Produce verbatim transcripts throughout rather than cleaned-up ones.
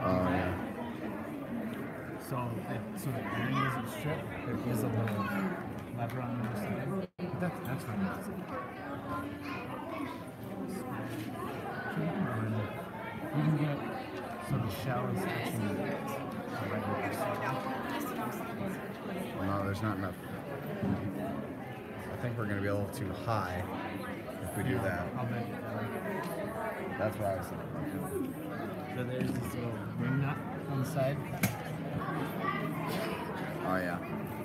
Oh yeah. So, it, so the iron doesn't strip. There is a little lever on the other side. But that's that's what it is. So you can run. You can get so the shell is touching the regular side. No, there's not enough. I think we're gonna be a little too high if we do that. I'll bet you. That's what I was thinking. So there's this little ring nut on the side. Oh yeah.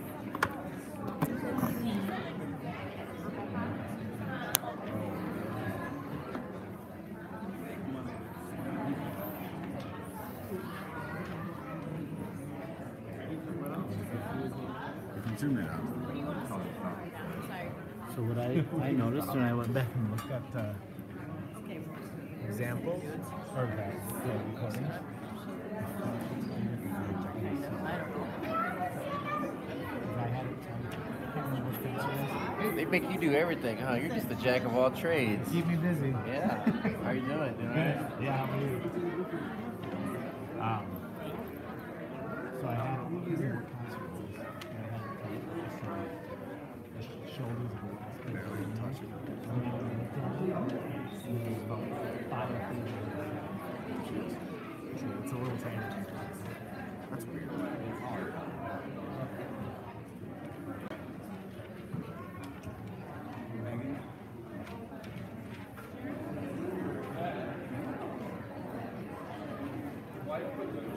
You can zoom it out. So what I, I noticed when I went back and looked at the examples or the, the recordings, I had it time. I can't remember which fence it was. They make you do everything, huh? You're just the jack of all trades. Keep me busy. Yeah. How are you doing? Doing all right? Yeah, how are you? Um, so I had it these are more concert ones. And I had it just so the shoulders were barely touching. And then I looked at it, and it was about five pages. So it's a little tiny. That's weird. Megan?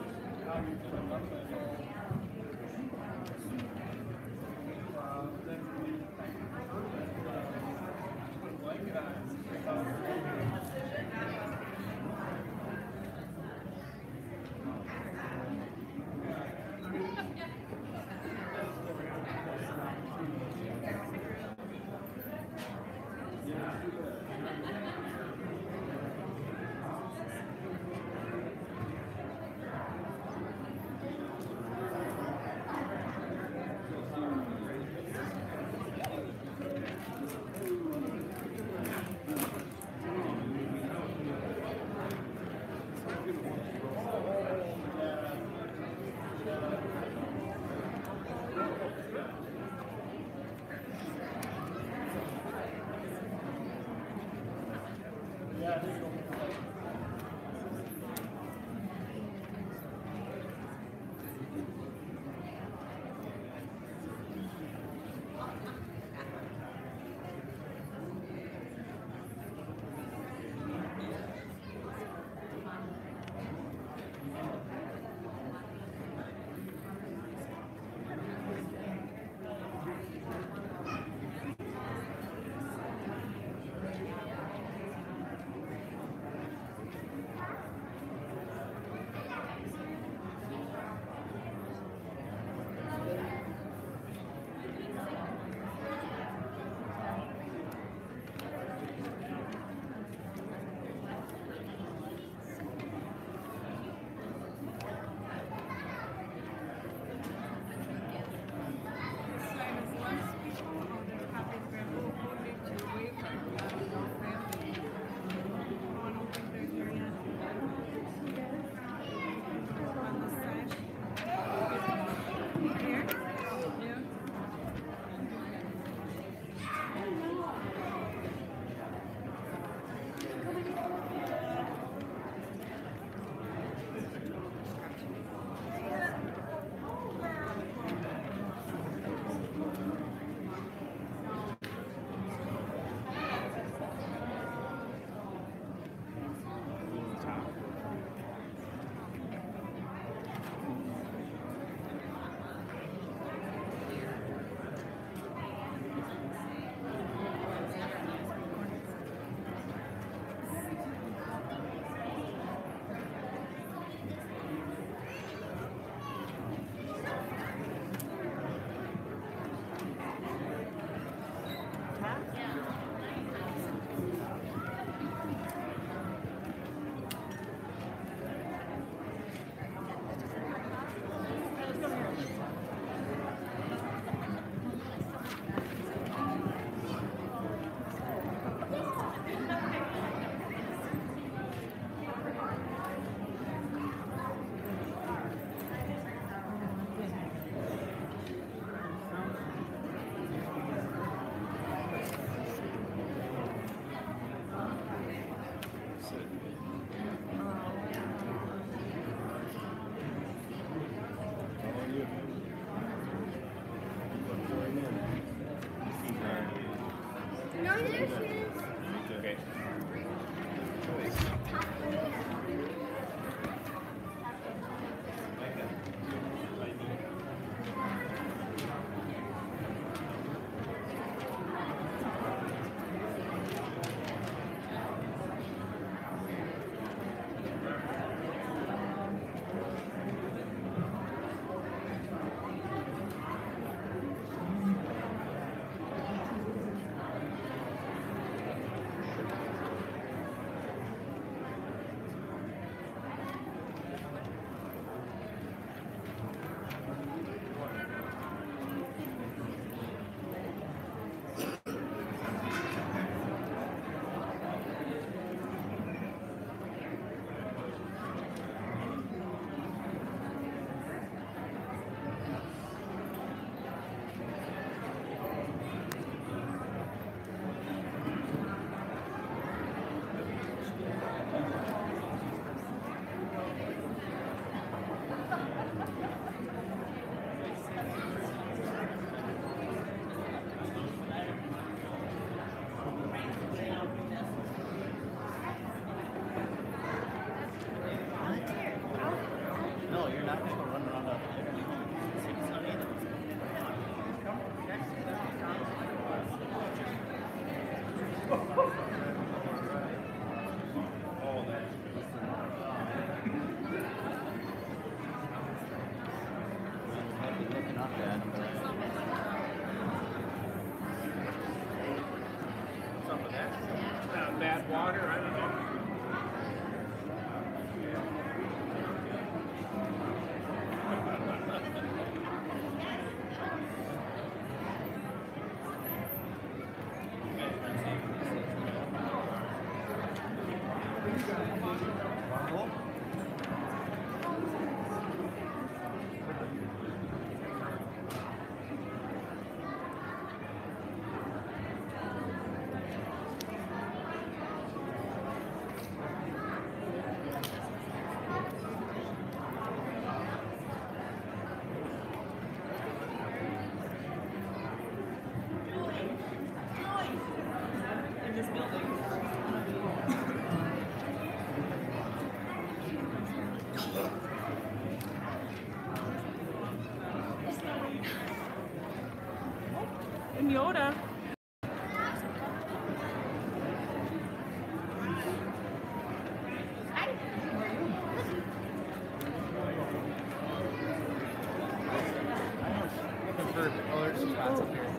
there she is. Okay. No, you're not going to run around out there. Looking up at him, but Some of that. Uh, bad water, I don't know. And Yoda. Looking for colored spots up here.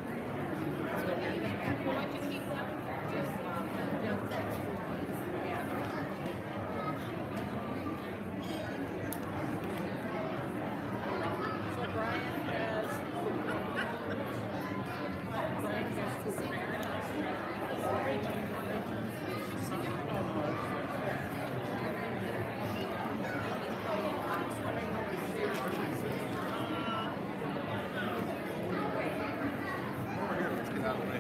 Over here, let's get out of the way.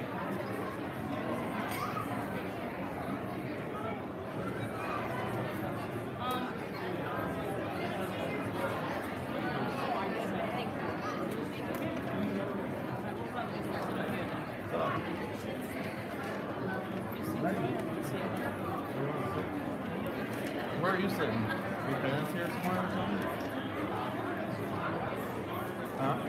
Where are you sitting? Your parents here somewhere or something? Huh?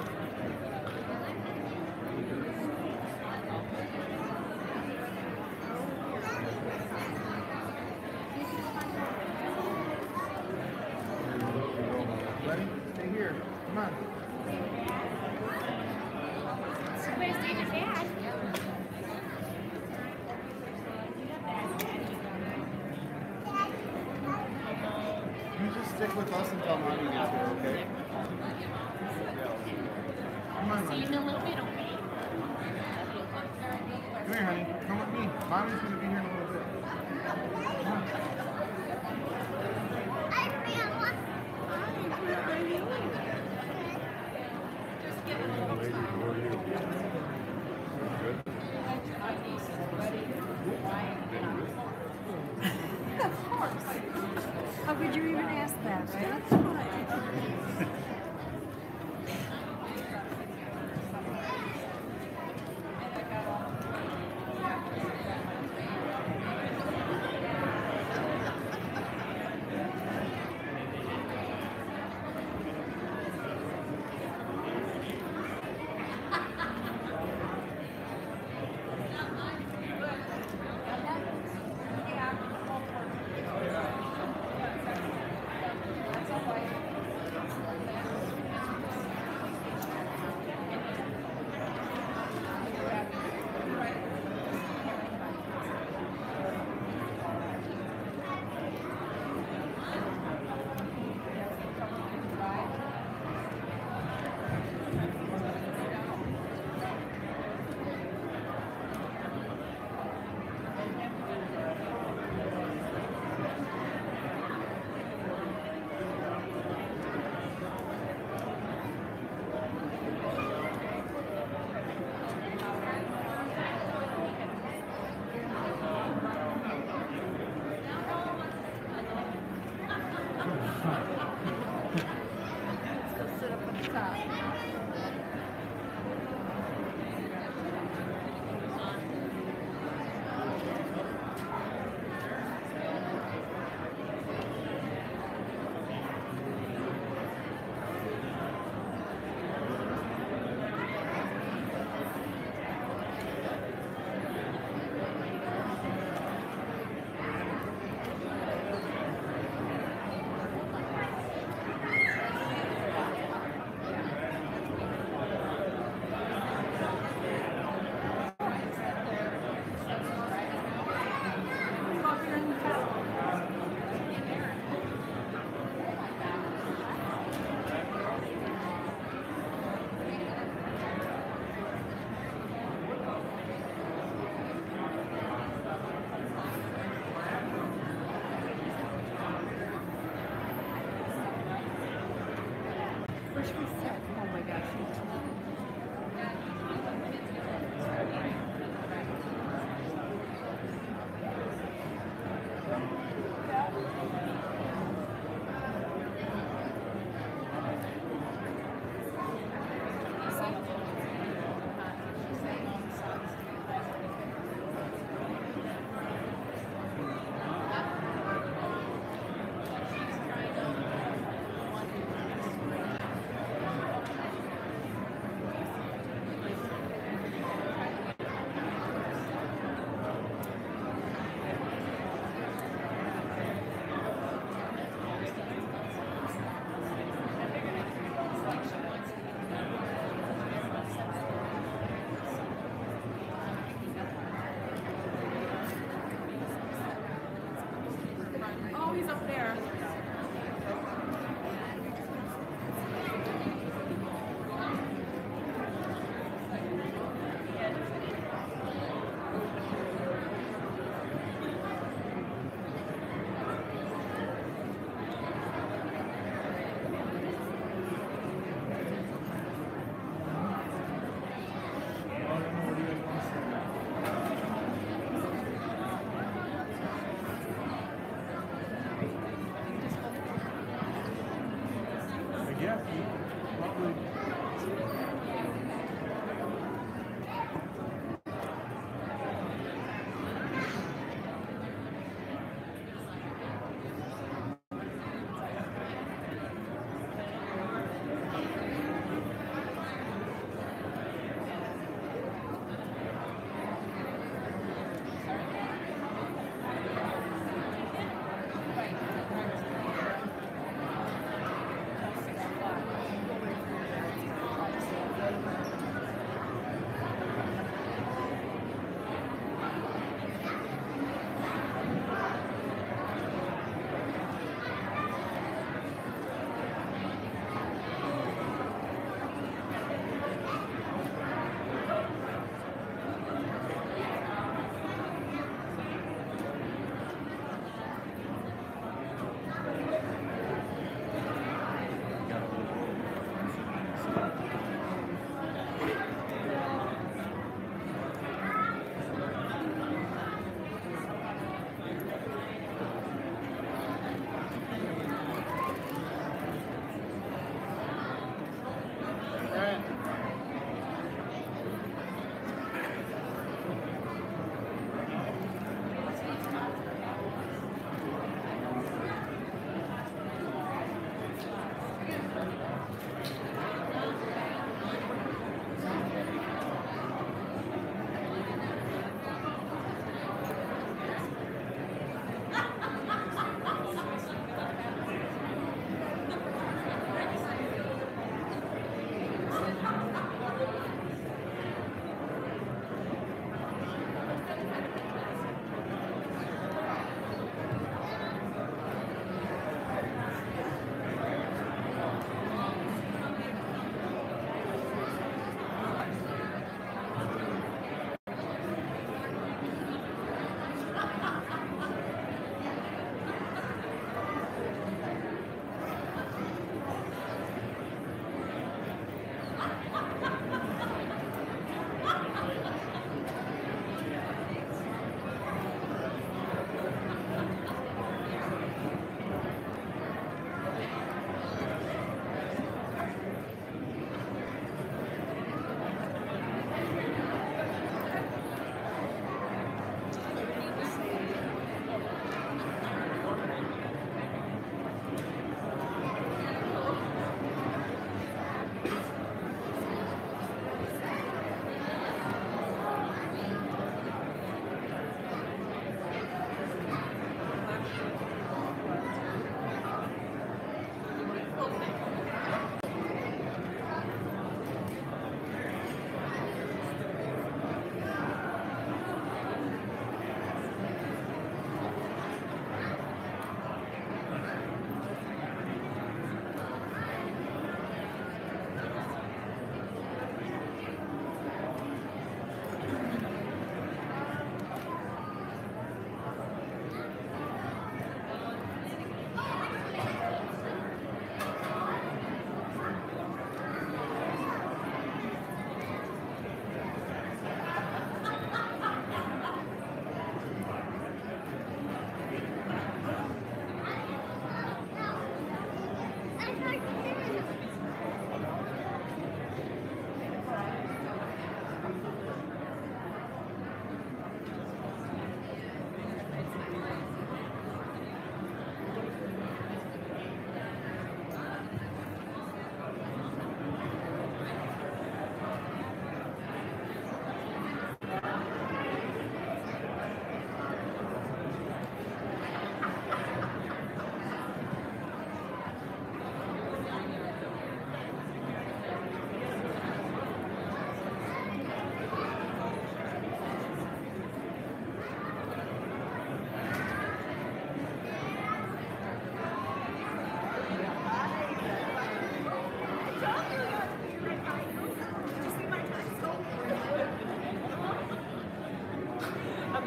Ready? Stay here. Come on. Where's David's dad? You just stick with us until mommy gets here, okay? Come on, See you honey. in a little bit, okay? Come here, honey. Come with me. Mommy's gonna be here in a little bit. Come on. Of course. How could you even ask that, right? That's fine.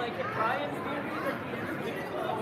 like if Ryan's doing it,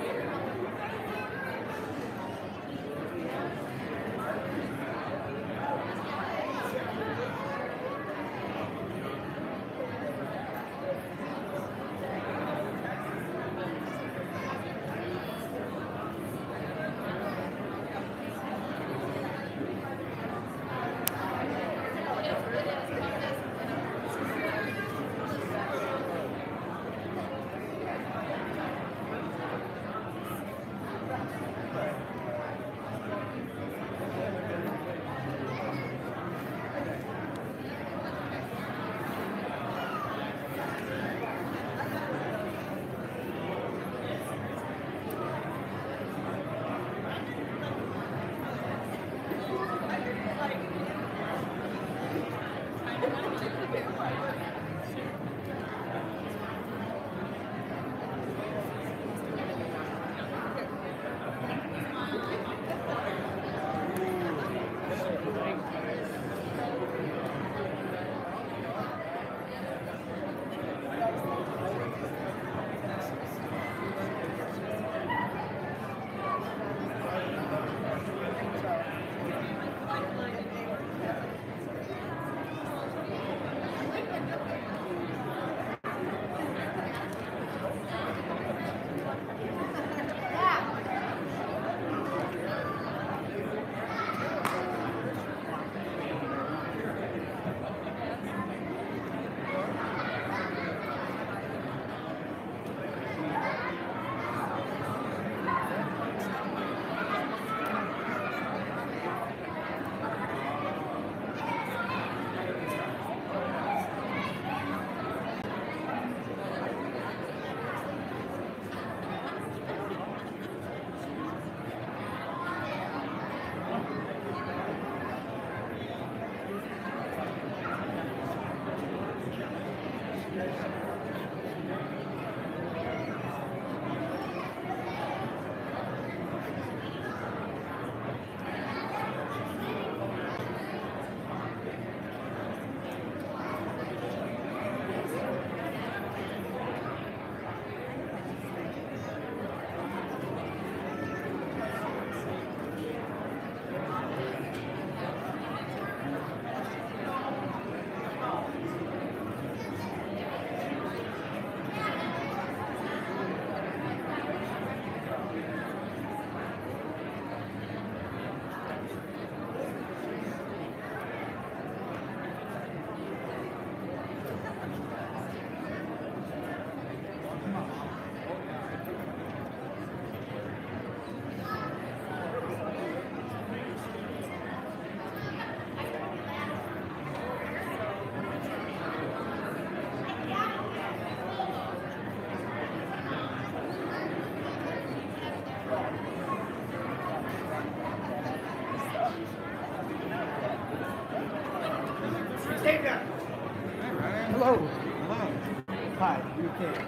Hello. Hello. Hi. You okay?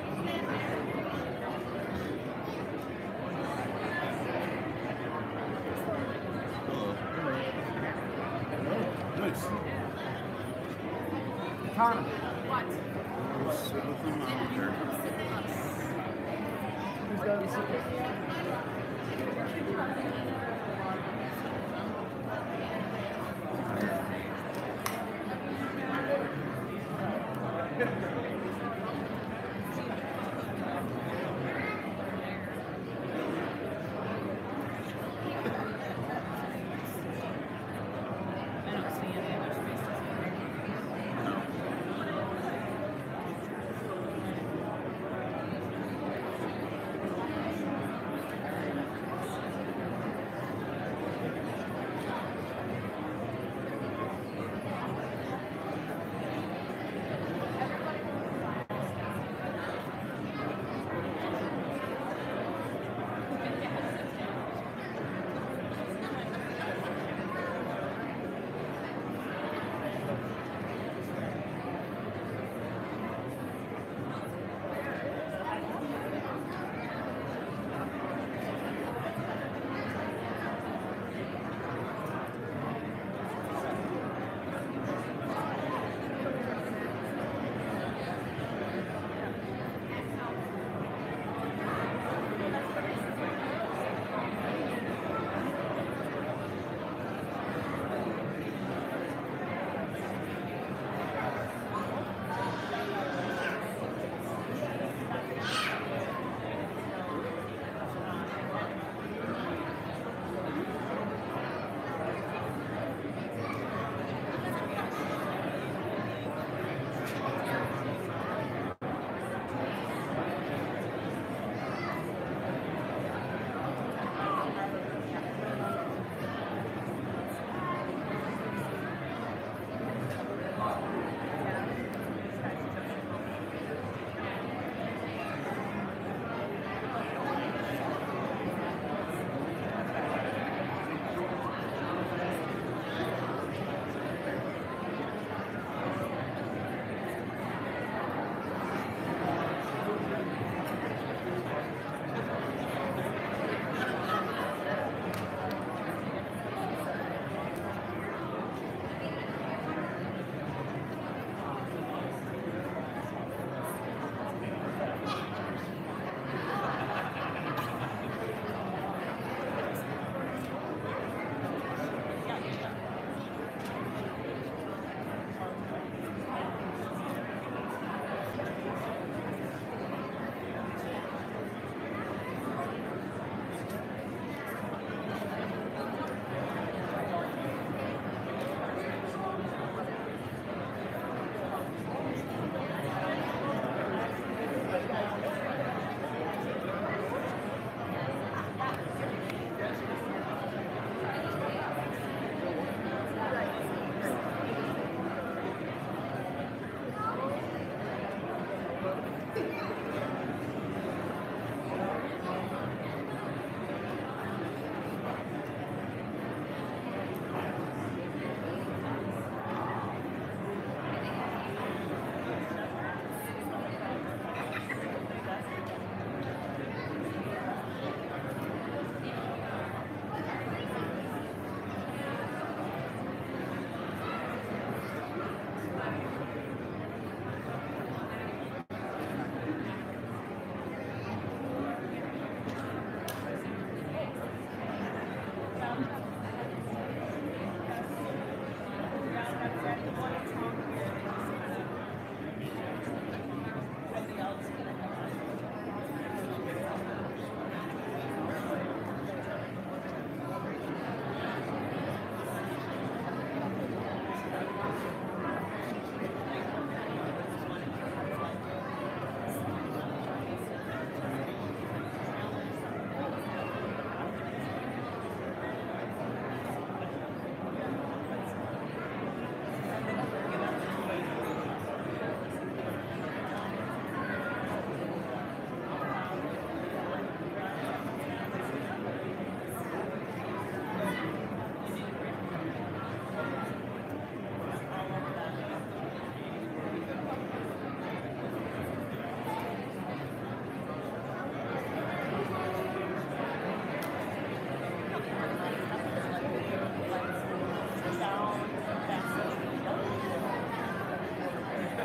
Nice. Connor. Sit with them out there. Who's got the secret?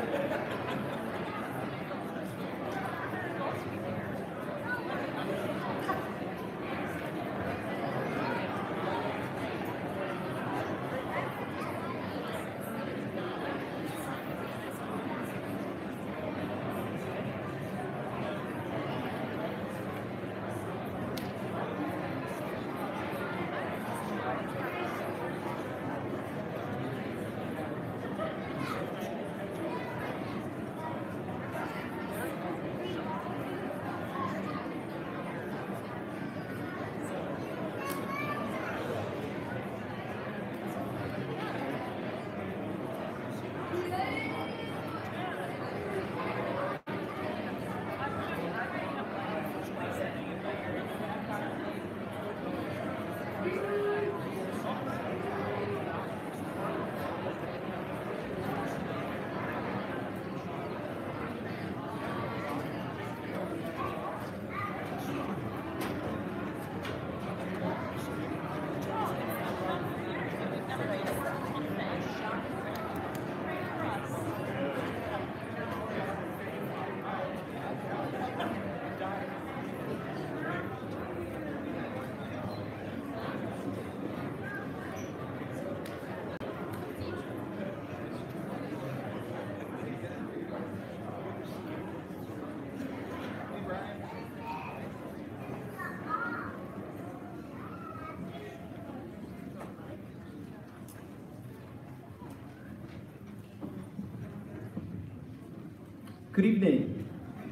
Good evening.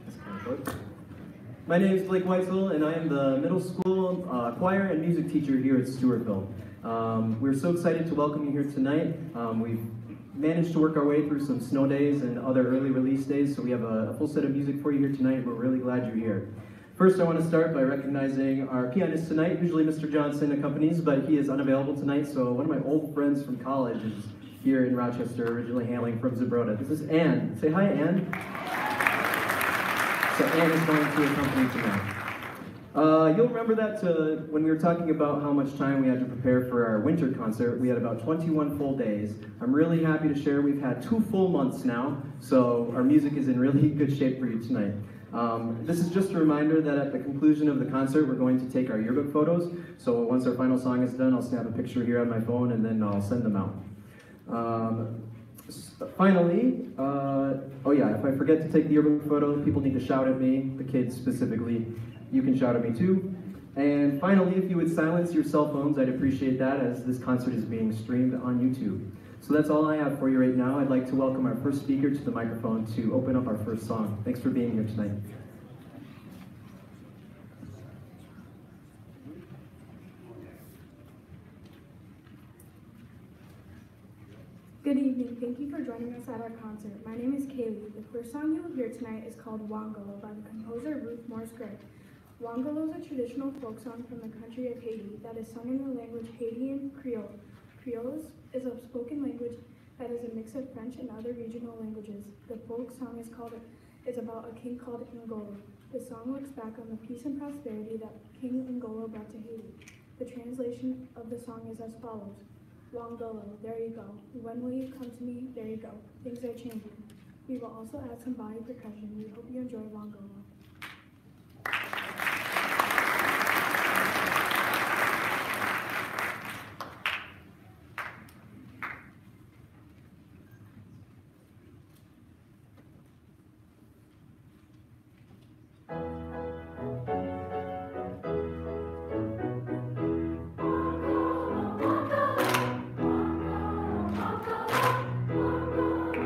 My name is Blake Weitzel, and I am the middle school uh, choir and music teacher here at Stewartville. Um, we're so excited to welcome you here tonight. Um, we've managed to work our way through some snow days and other early release days, so we have a, a full set of music for you here tonight, and we're really glad you're here. First, I want to start by recognizing our pianist tonight. Usually Mister Johnson accompanies, but he is unavailable tonight, so one of my old friends from college is here in Rochester, originally hailing from Zebroda. This is Anne. Say hi, Anne. So Anne is going to accompany tonight. Uh, you'll remember that uh, when we were talking about how much time we had to prepare for our winter concert, we had about twenty-one full days. I'm really happy to share we've had two full months now, so our music is in really good shape for you tonight. Um, this is just a reminder that at the conclusion of the concert, we're going to take our yearbook photos. So once our final song is done, I'll snap a picture here on my phone and then I'll send them out. Um, Finally, uh, oh yeah, if I forget to take the yearbook photo, people need to shout at me, the kids specifically. You can shout at me too. And finally, if you would silence your cell phones, I'd appreciate that, as this concert is being streamed on YouTube. So that's all I have for you right now. I'd like to welcome our first speaker to the microphone to open up our first song. Thanks for being here tonight. Good evening. Thank you for joining us at our concert. My name is Kaylee. The first song you will hear tonight is called Wongolo by the composer Ruth Morse Gray. Wongolo is a traditional folk song from the country of Haiti that is sung in the language Haitian Creole. Creole is a spoken language that is a mix of French and other regional languages. The folk song is called is about a king called Ngolo. The song looks back on the peace and prosperity that King Ngolo brought to Haiti. The translation of the song is as follows. Wongolo, there you go. When will you come to me? There you go. Things are changing. We will also add some body percussion. We hope you enjoy Wongolo.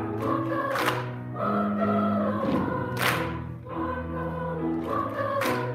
Thank you.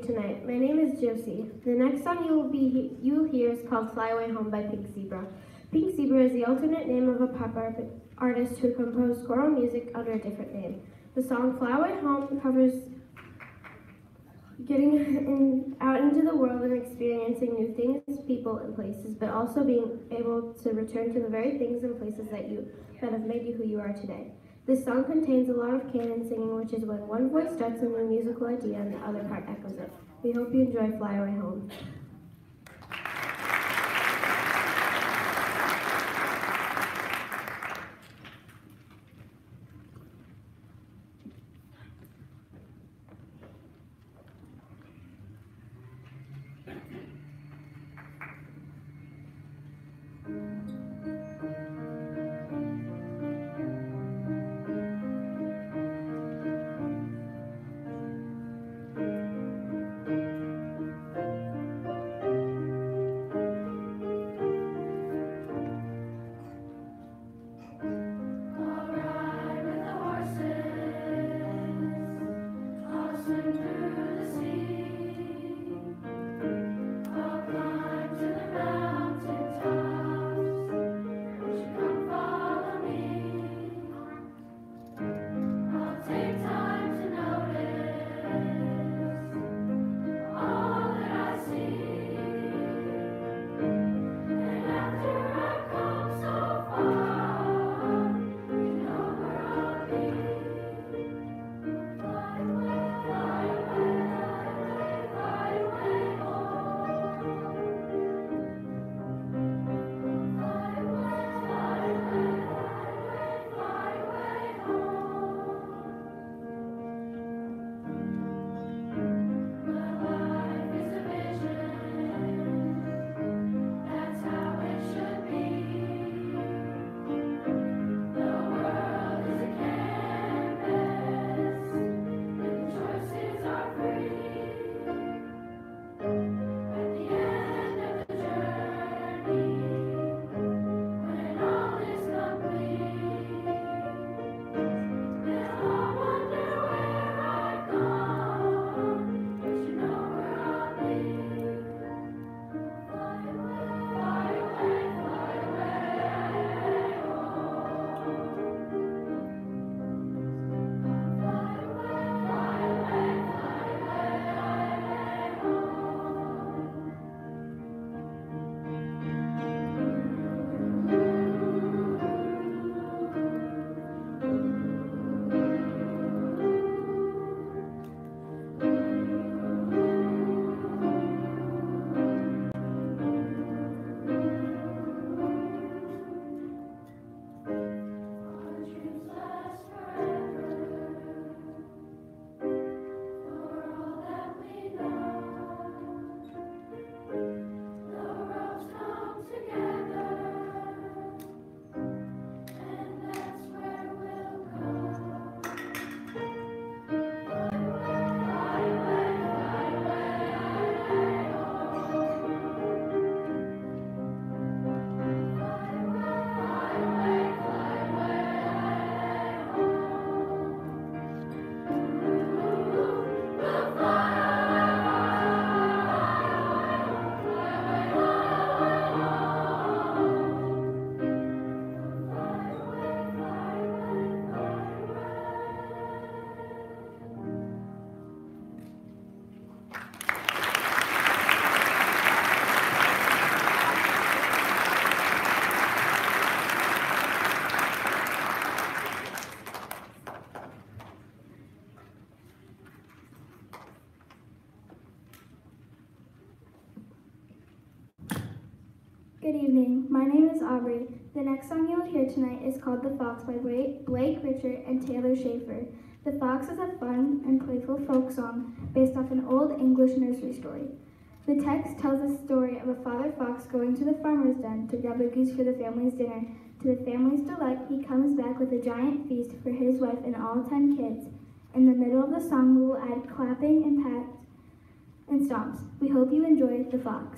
tonight. My name is Josie. The next song you will be you will hear is called Fly Away Home by Pink Zebra. Pink Zebra is the alternate name of a pop art artist who composed choral music under a different name. The song Fly Away Home covers getting in, out into the world and experiencing new things, people, and places, but also being able to return to the very things and places that you that have made you who you are today. This song contains a lot of canon singing, which is when one voice starts a new musical idea and the other part echoes it. We hope you enjoy Fly Away Home. Good evening. My name is Aubrey. The next song you will hear tonight is called The Fox by Blake Richard and Taylor Schaefer. The Fox is a fun and playful folk song based off an old English nursery story. The text tells the story of a father fox going to the farmer's den to grab a goose for the family's dinner. To the family's delight, he comes back with a giant feast for his wife and all ten kids. In the middle of the song, we will add clapping and pats and stomps. We hope you enjoy The Fox.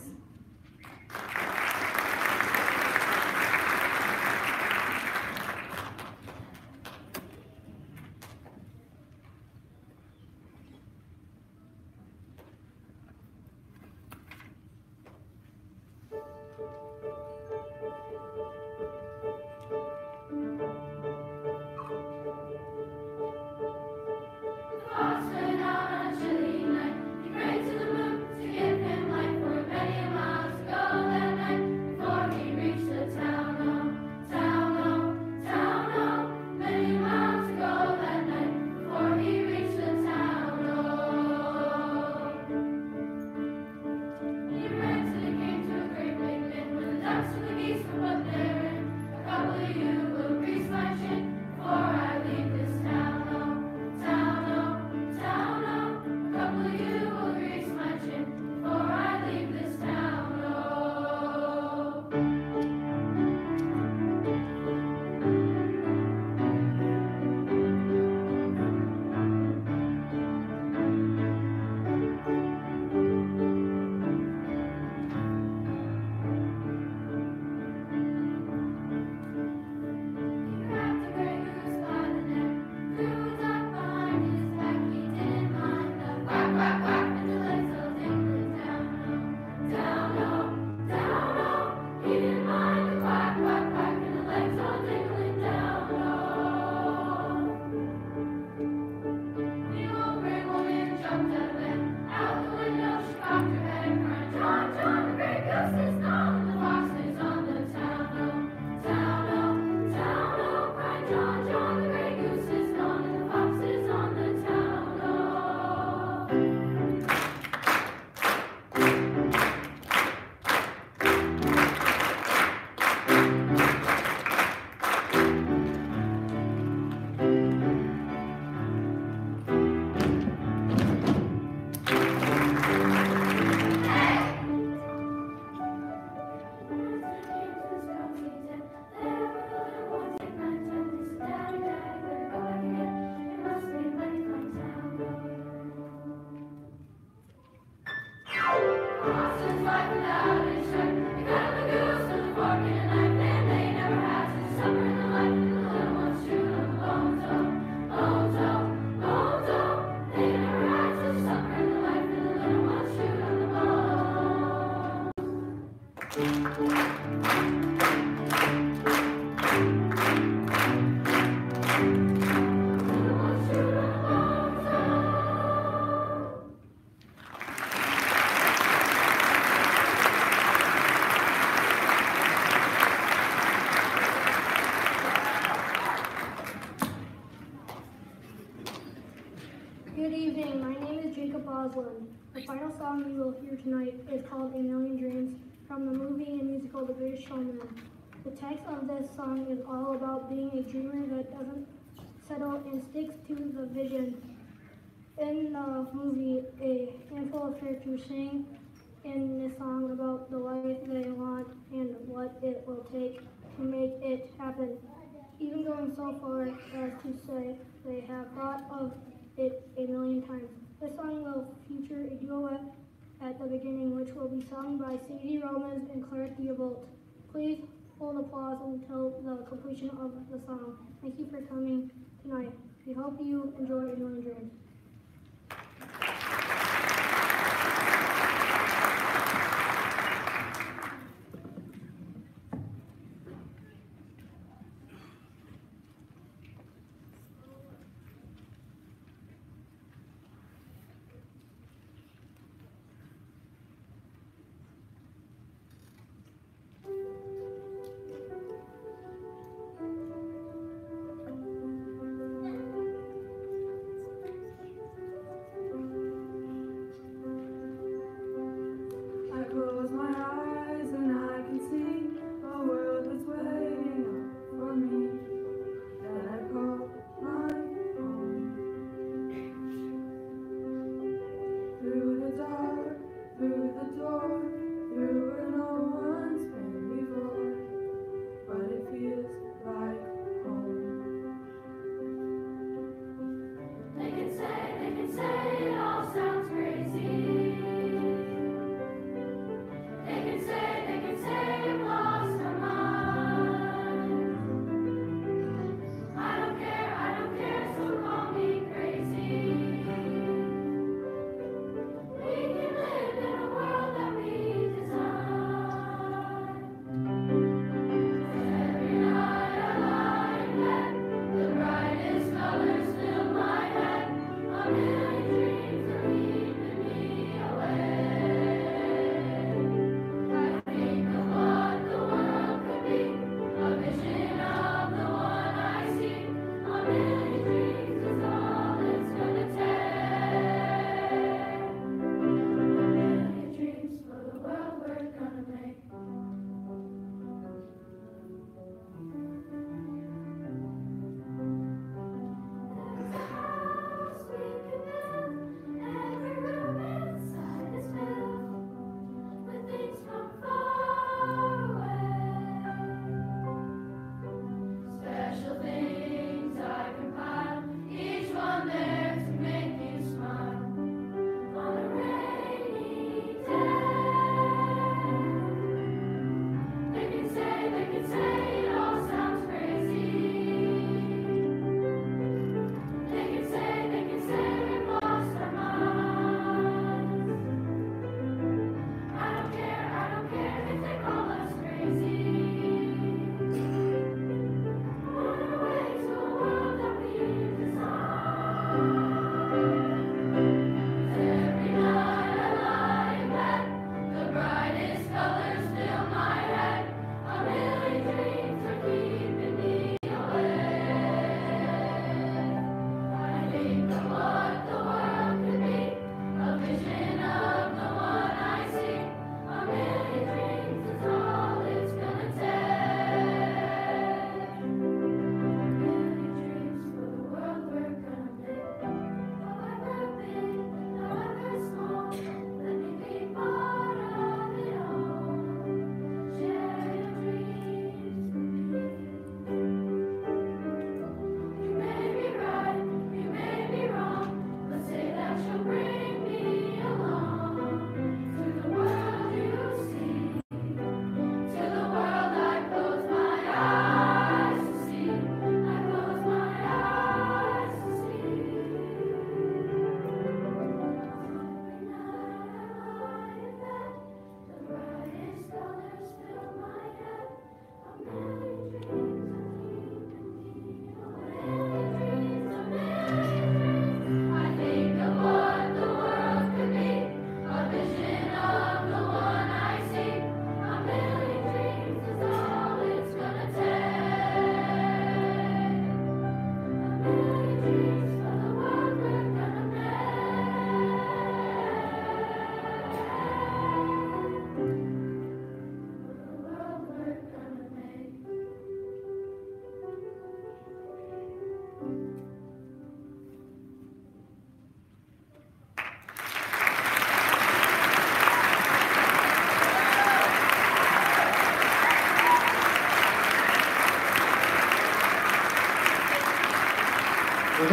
Good evening, my name is Jacob Osland. The final song you will hear tonight is called A Million Dreams from the movie and musical The Greatest Showman. The text of this song is all about being a dreamer that doesn't settle and sticks to the vision. In the movie, a handful of characters sing in this song about the life they want and what it will take to make it happen, even going so far as to say they have thought of it a million times. This song will feature a duet at the beginning, which will be sung by Sadie Romans and Claire Theobald. Please hold applause until the completion of the song. Thank you for coming tonight. We hope you enjoy A Million Dreams.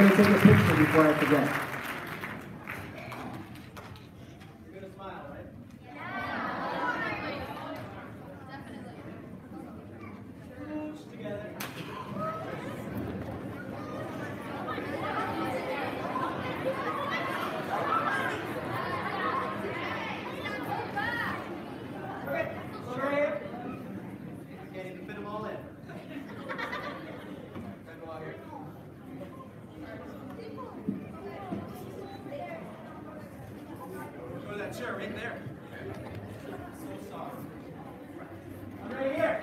going to take a picture before I forget. You're going to smile, right? Together. Okay, over here. Can't even fit them all in. Go out here. Go to that chair right there. So soft. I'm right here.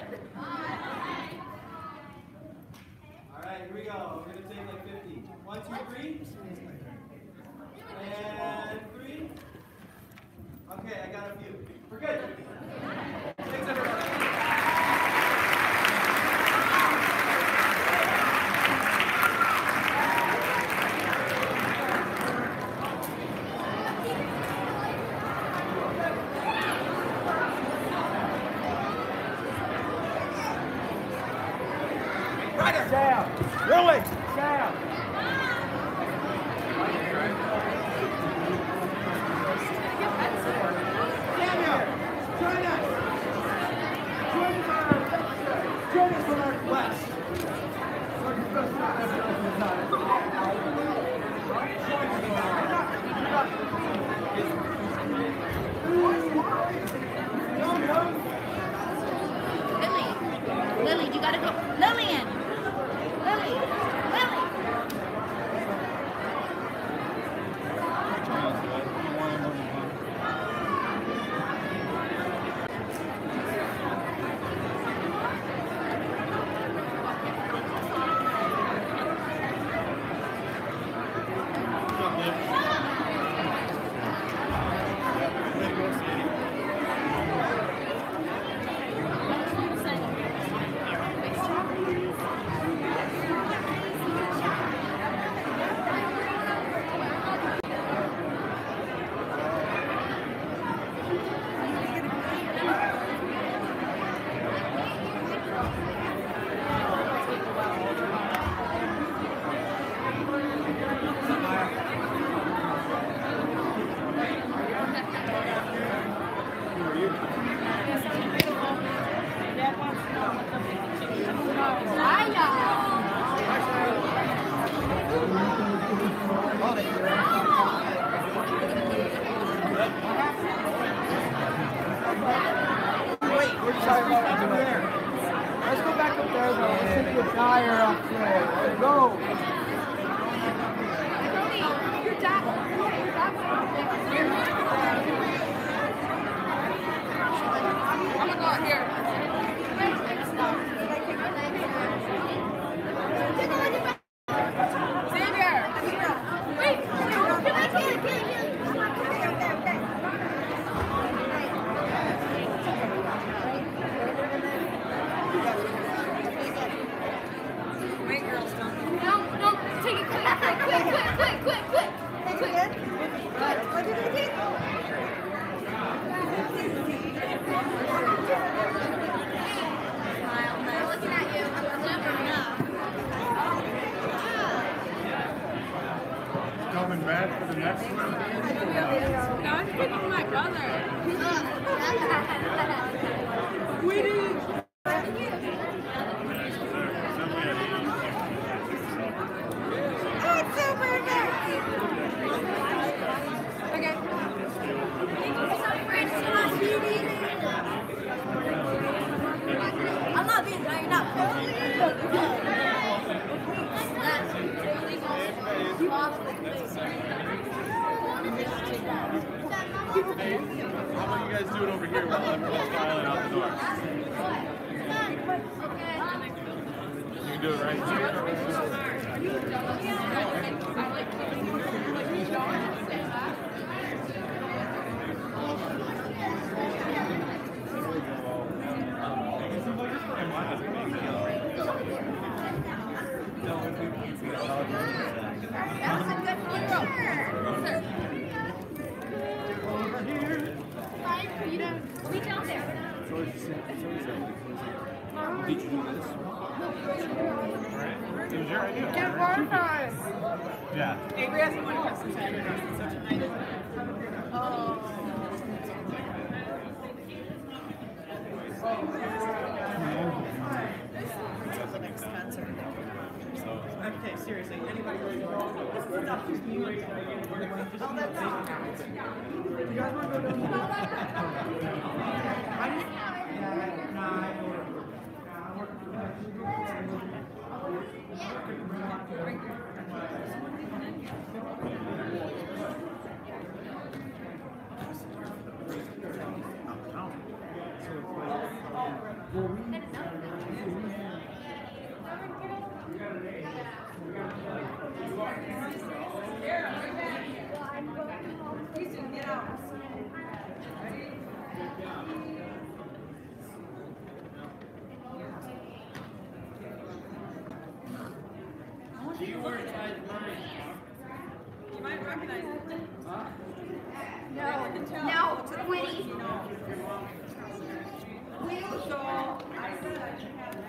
All right, here we go. We're going to take like fifty. One, two, three. And three. Okay, I got a few. We're good. Thanks, everybody. Sam! Really? Sam! Daniel! Join us! Join us on our left. Join us on our west. Lily, Lily, you gotta go. Lillian, Lily, Lily. Let's go back up there, though. Let's take the tire up there. Let's go. I'm gonna go out here. Stand here. Wait, can I get it? Wait, girls, don't. No, no, take it quick, quick, quick, quick, quick, quick, quick. Take it in. What? What did I take? Smile, I'm looking at you. I'm never enough. Coming back for the next one. No, I'm picking my brother. Sweetie. It's super good. Okay. I'm not being tired enough. How about you guys do it over here while everyone's filing out the door? You can do it right here. That was a good photo. Fine for you to be down there. Did you do this? It was your idea. Get water for us. Yeah. Avery hasn't won a Christmas Saturday. It's such a nice event. Oh. Okay, seriously, anybody ready to go? This is not just me. Oh, that's You guys want to go to You might recognize it. No, no, Quitty. So, I said I should have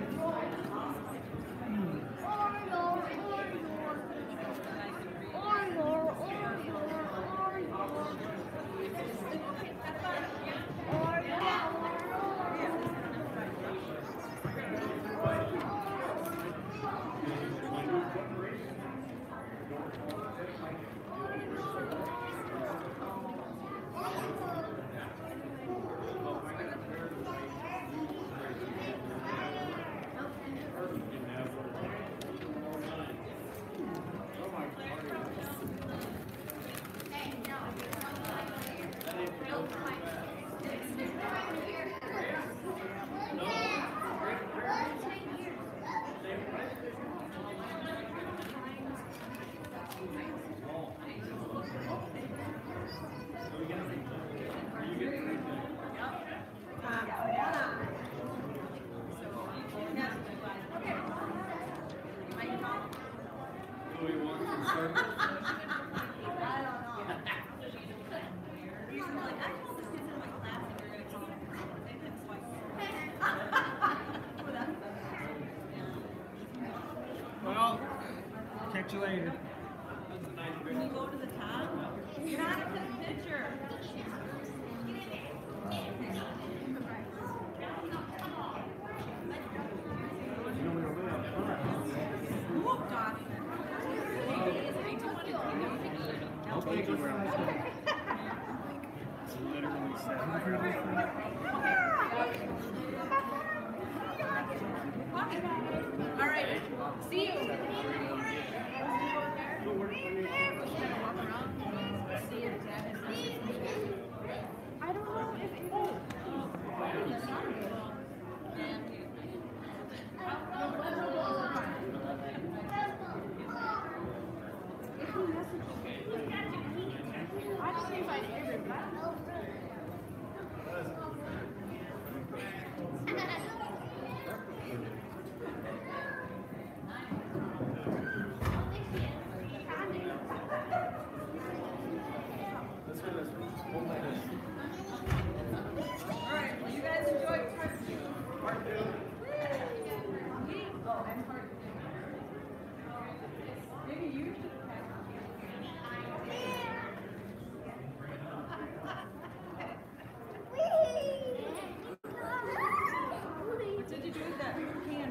Well, catch you later. Can you go to the top? You're not in this picture. Whoop, Josh. Thank you very much. It's literally seven. All right. See you. I don't know if oh. I don't think I'd ever back. Alright, well, you guys enjoy part two. Oh, and part two. Maybe you should What did you do with that can?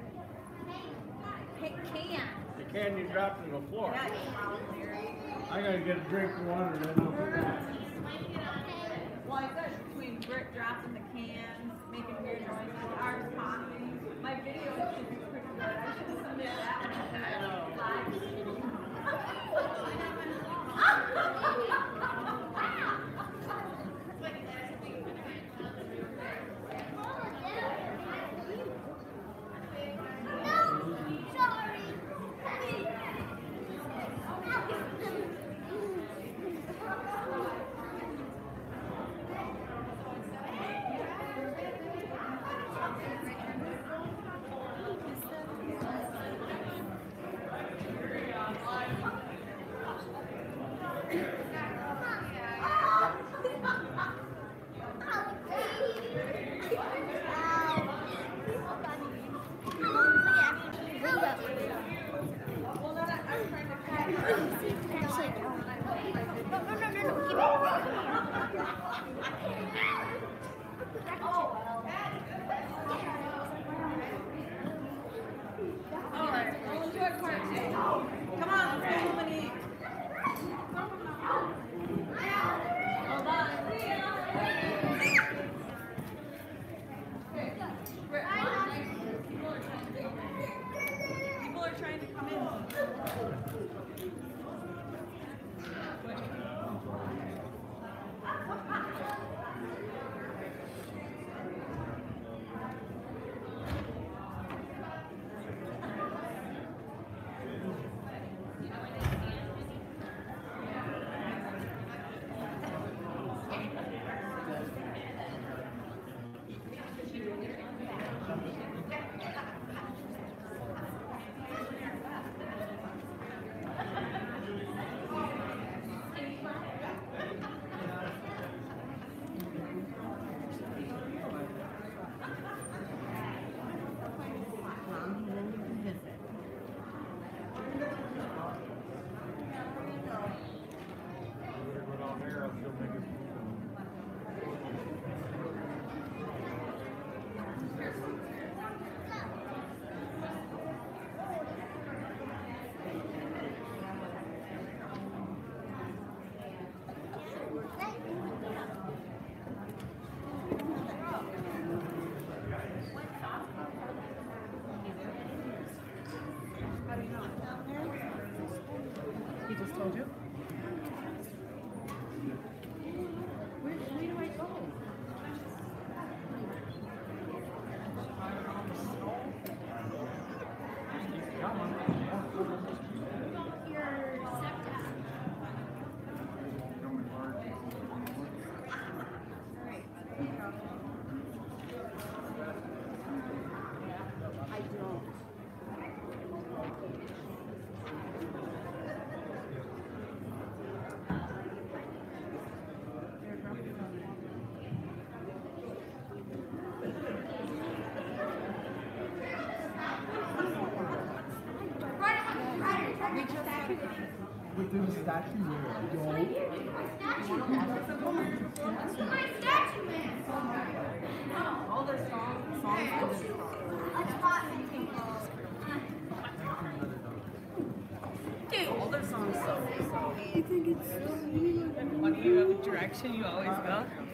Hey, can. The can you dropped on the floor. Yeah, it's voluntary. I gotta get a drink of water and then I'll be back. Well, I said between Britt dropping the cans, making weird noises, ours popping. My video should be pretty good. I should have submitted that one. Live. told you. Where, where do I go? But there's a statue there. Yo. My statue man. All their songs, songs are this Dude, all their songs so, so. I think it's so weird. When you have a direction, you always go.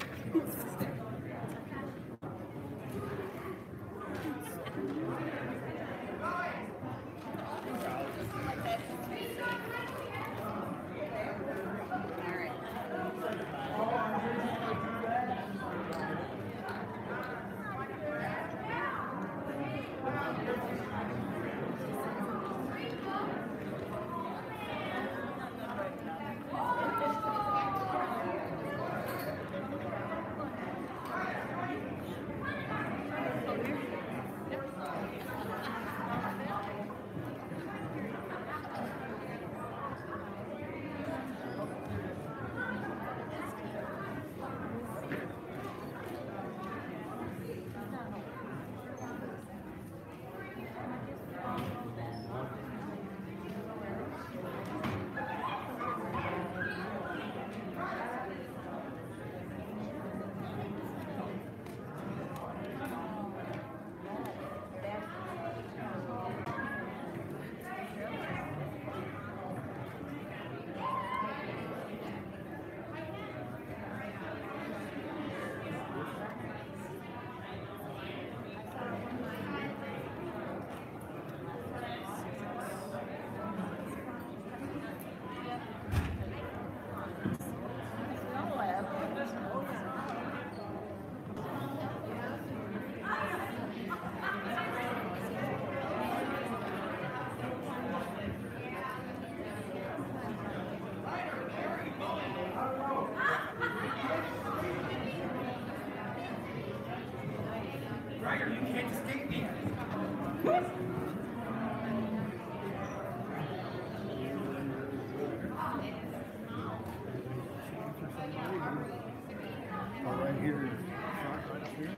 Right here, right up here.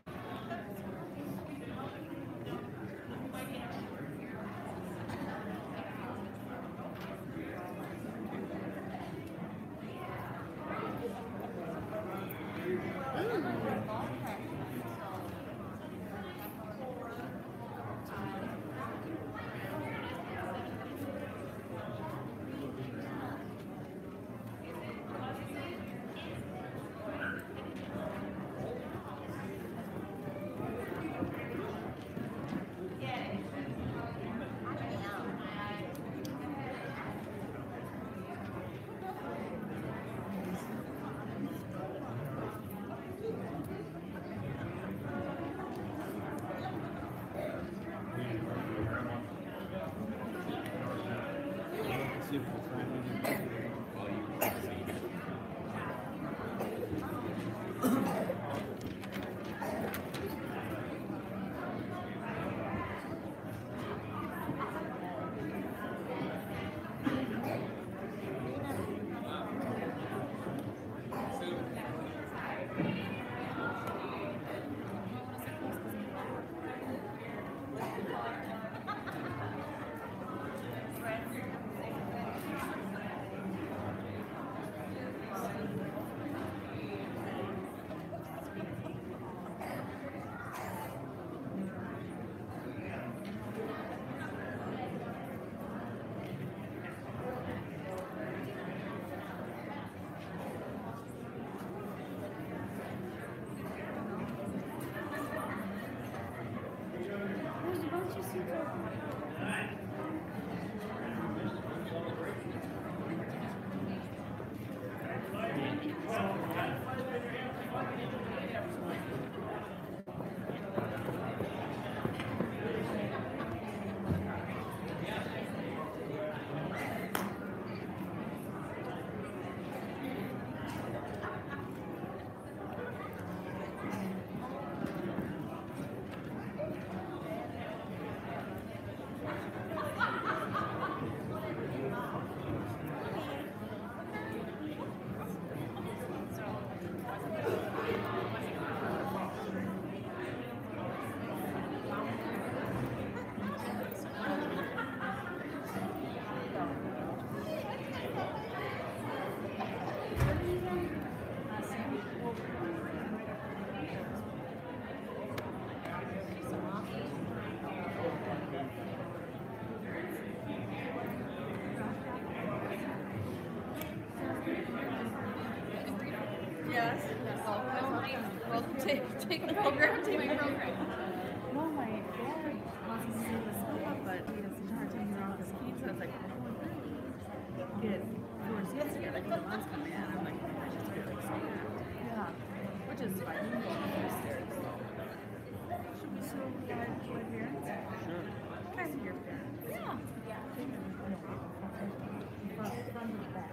Take, take a program, take my program. No, my dad wants to see the school, but he doesn't start taking around his keys. So I was like, get four seats together because the mom's coming in. I'm like, I just feel like so bad. Yeah, which is fine. We can go upstairs. Should we still ride my parents? Sure. Can I see your parents? Yeah. Yeah. From, from the back.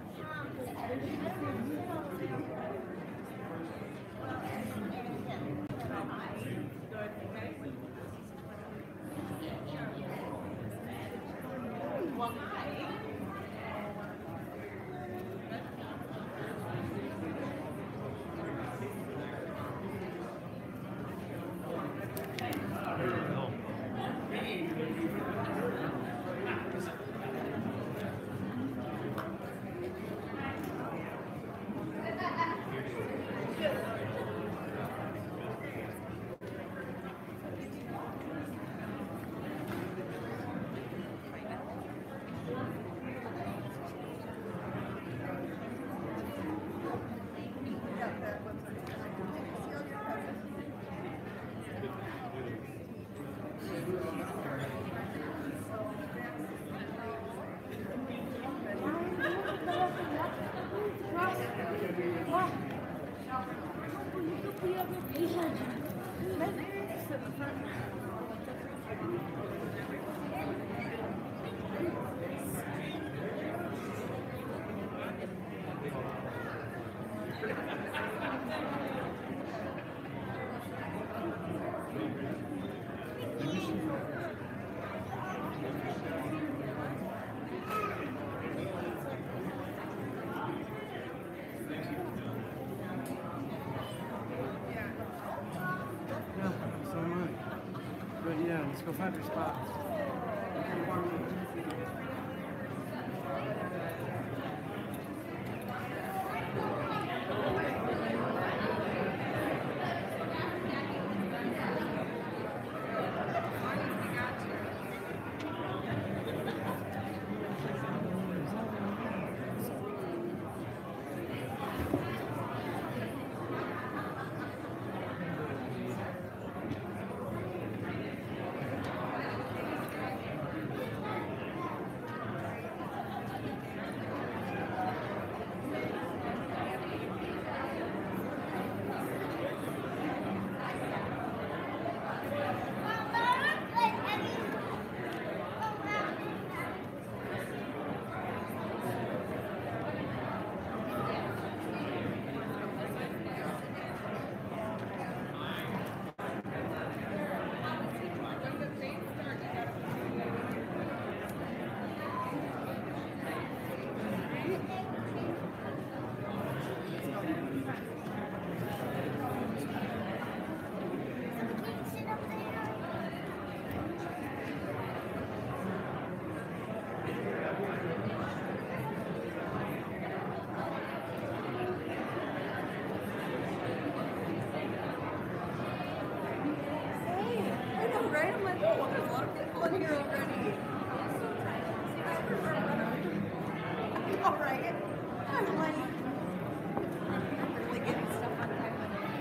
Well, hi. Let's go find our spots. Right? I'm like, oh, there's a lot of people in here already. All right. I'm like, I'm really getting stuff on time.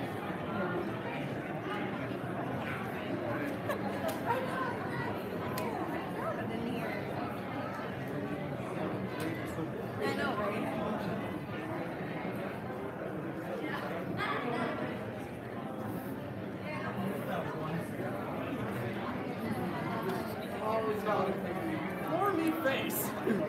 I know, right? Always got a horny face.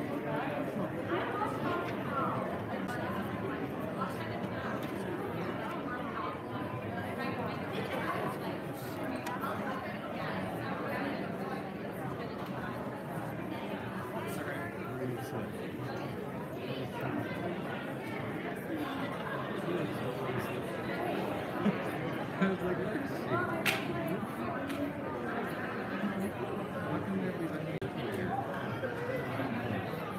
I was like, where is she? How come everybody here?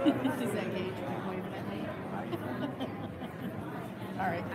Does that gauge my waving at me? All right.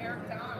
Eric Don.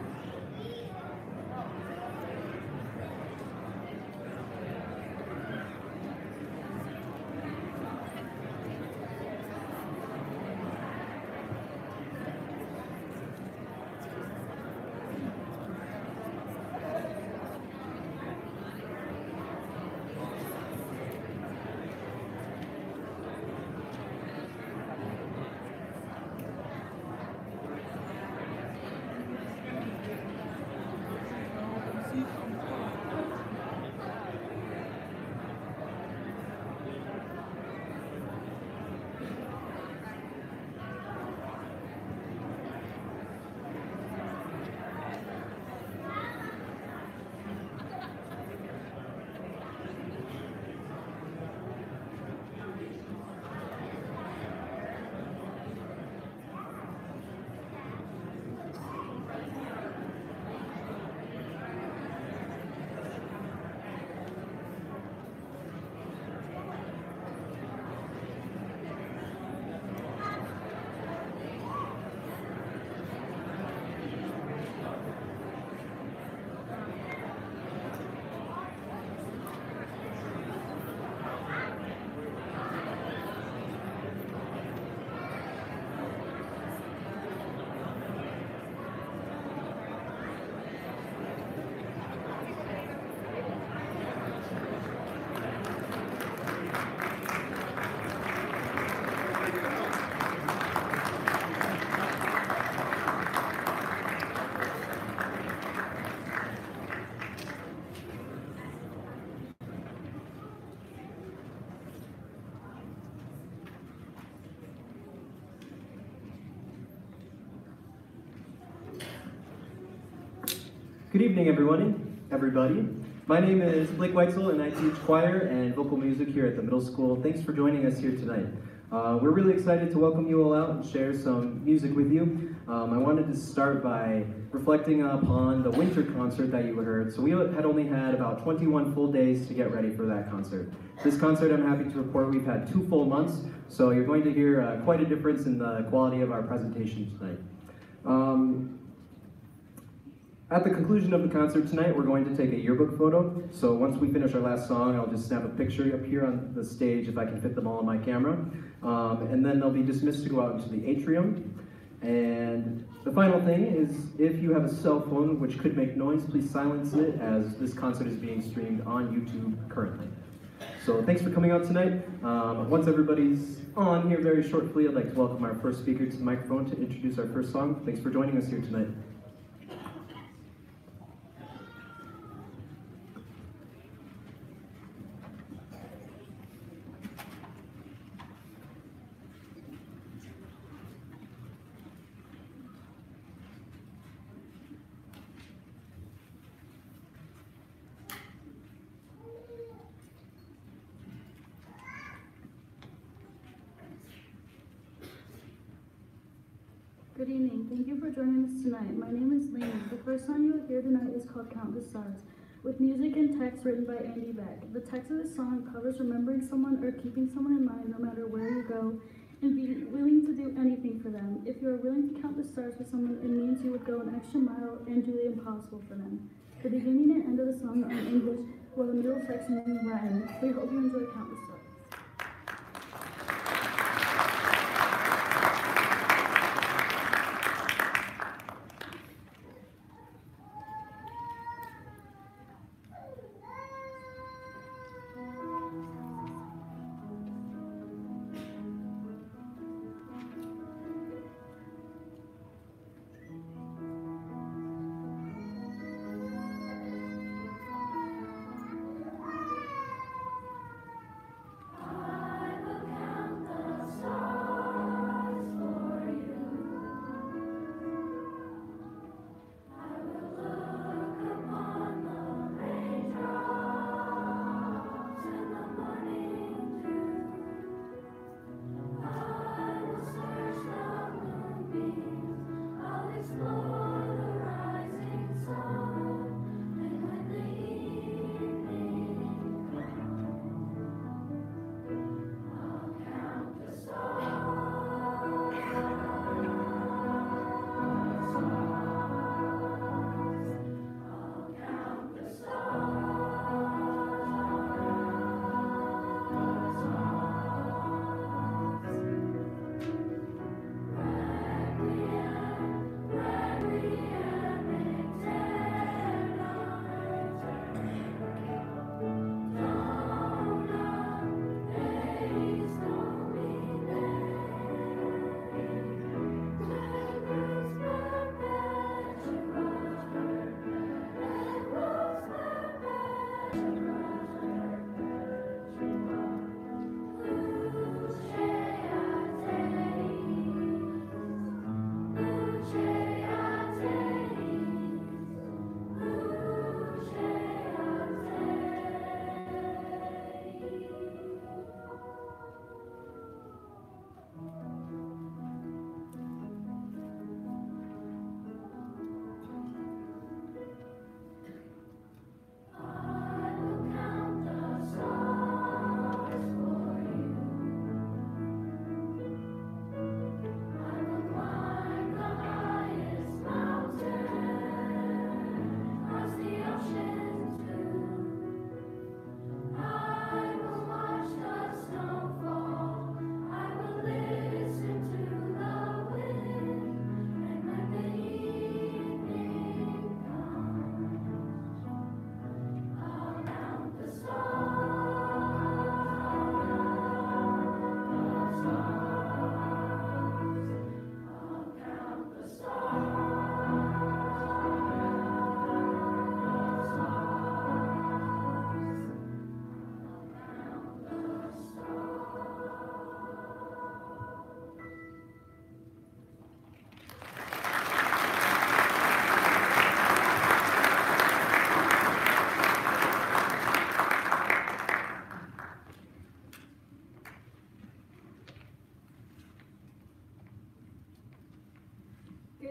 Good evening, everyone, everybody. My name is Blake Weitzel, and I teach choir and vocal music here at the middle school. Thanks for joining us here tonight. Uh, we're really excited to welcome you all out and share some music with you. Um, I wanted to start by reflecting upon the winter concert that you heard. So we had only had about twenty-one full days to get ready for that concert. This concert, I'm happy to report, we've had two full months, so you're going to hear uh, quite a difference in the quality of our presentation tonight. Um, At the conclusion of the concert tonight, we're going to take a yearbook photo. So once we finish our last song, I'll just snap a picture up here on the stage if I can fit them all on my camera. Um, and then they'll be dismissed to go out into the atrium. And the final thing is, if you have a cell phone which could make noise, please silence it, as this concert is being streamed on YouTube currently. So thanks for coming out tonight. Um, once everybody's on here very shortly, I'd like to welcome our first speaker to the microphone to introduce our first song. Thanks for joining us here tonight. Good evening. Thank you for joining us tonight. My name is Lainey. The first song you will hear tonight is called Count the Stars, with music and text written by Andy Beck. The text of this song covers remembering someone or keeping someone in mind no matter where you go, and being willing to do anything for them. If you are willing to count the stars for someone, it means you would go an extra mile and do the impossible for them. The beginning and end of the song are in English, while the middle section is in Latin. We hope you enjoy Count the Stars.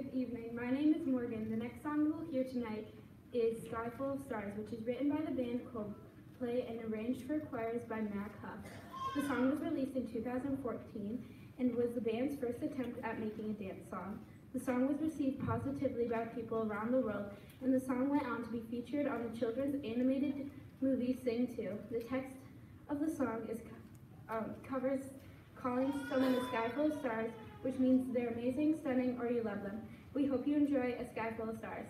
Good evening. My name is Morgan. The next song we will hear tonight is Sky Full of Stars, which is written by the band Coldplay and arranged for choirs by Mac Huff. The song was released in two thousand fourteen and was the band's first attempt at making a dance song. The song was received positively by people around the world, and the song went on to be featured on the children's animated movie Sing two. The text of the song is um, covers calling someone a sky full of stars, which means they're amazing, stunning, or you love them. We hope you enjoy A Sky Full of Stars.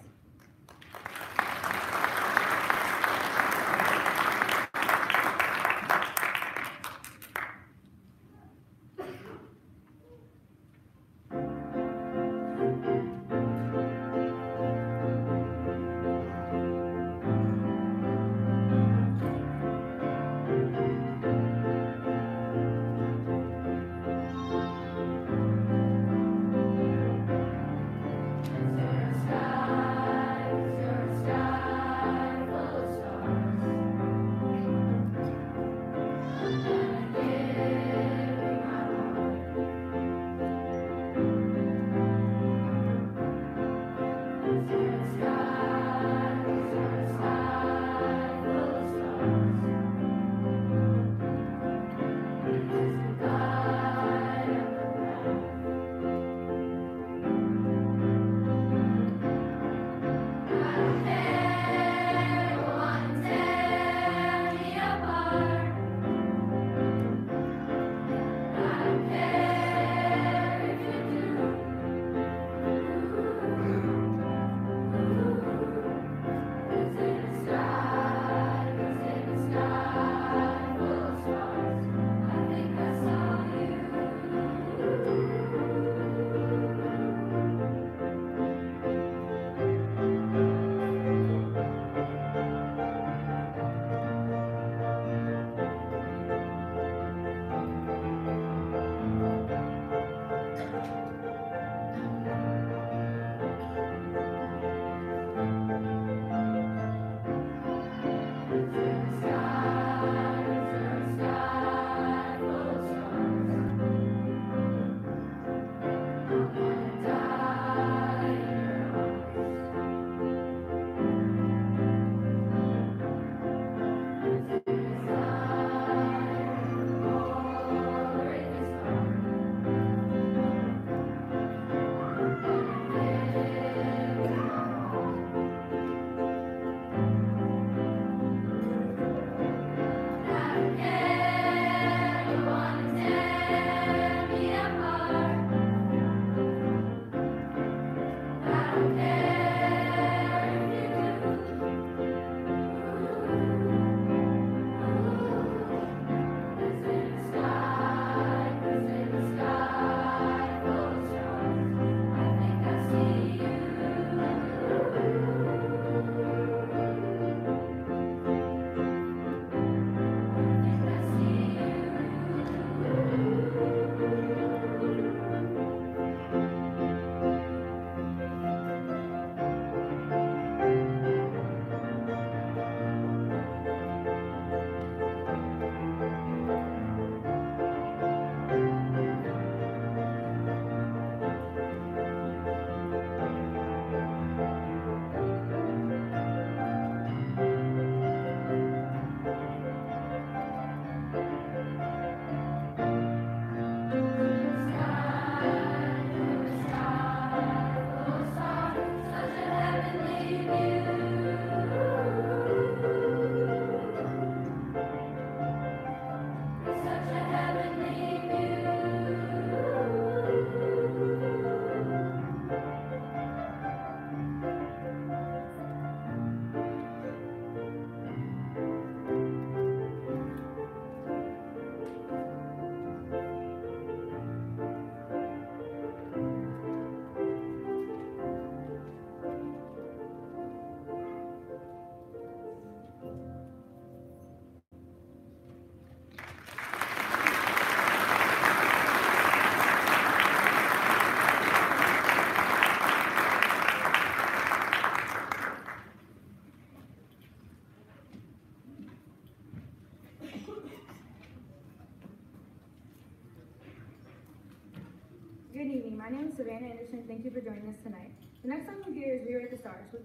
Good evening. My name is Savannah Anderson. Thank you for joining us tonight. next song you'll hear is Rewrite the Stars. With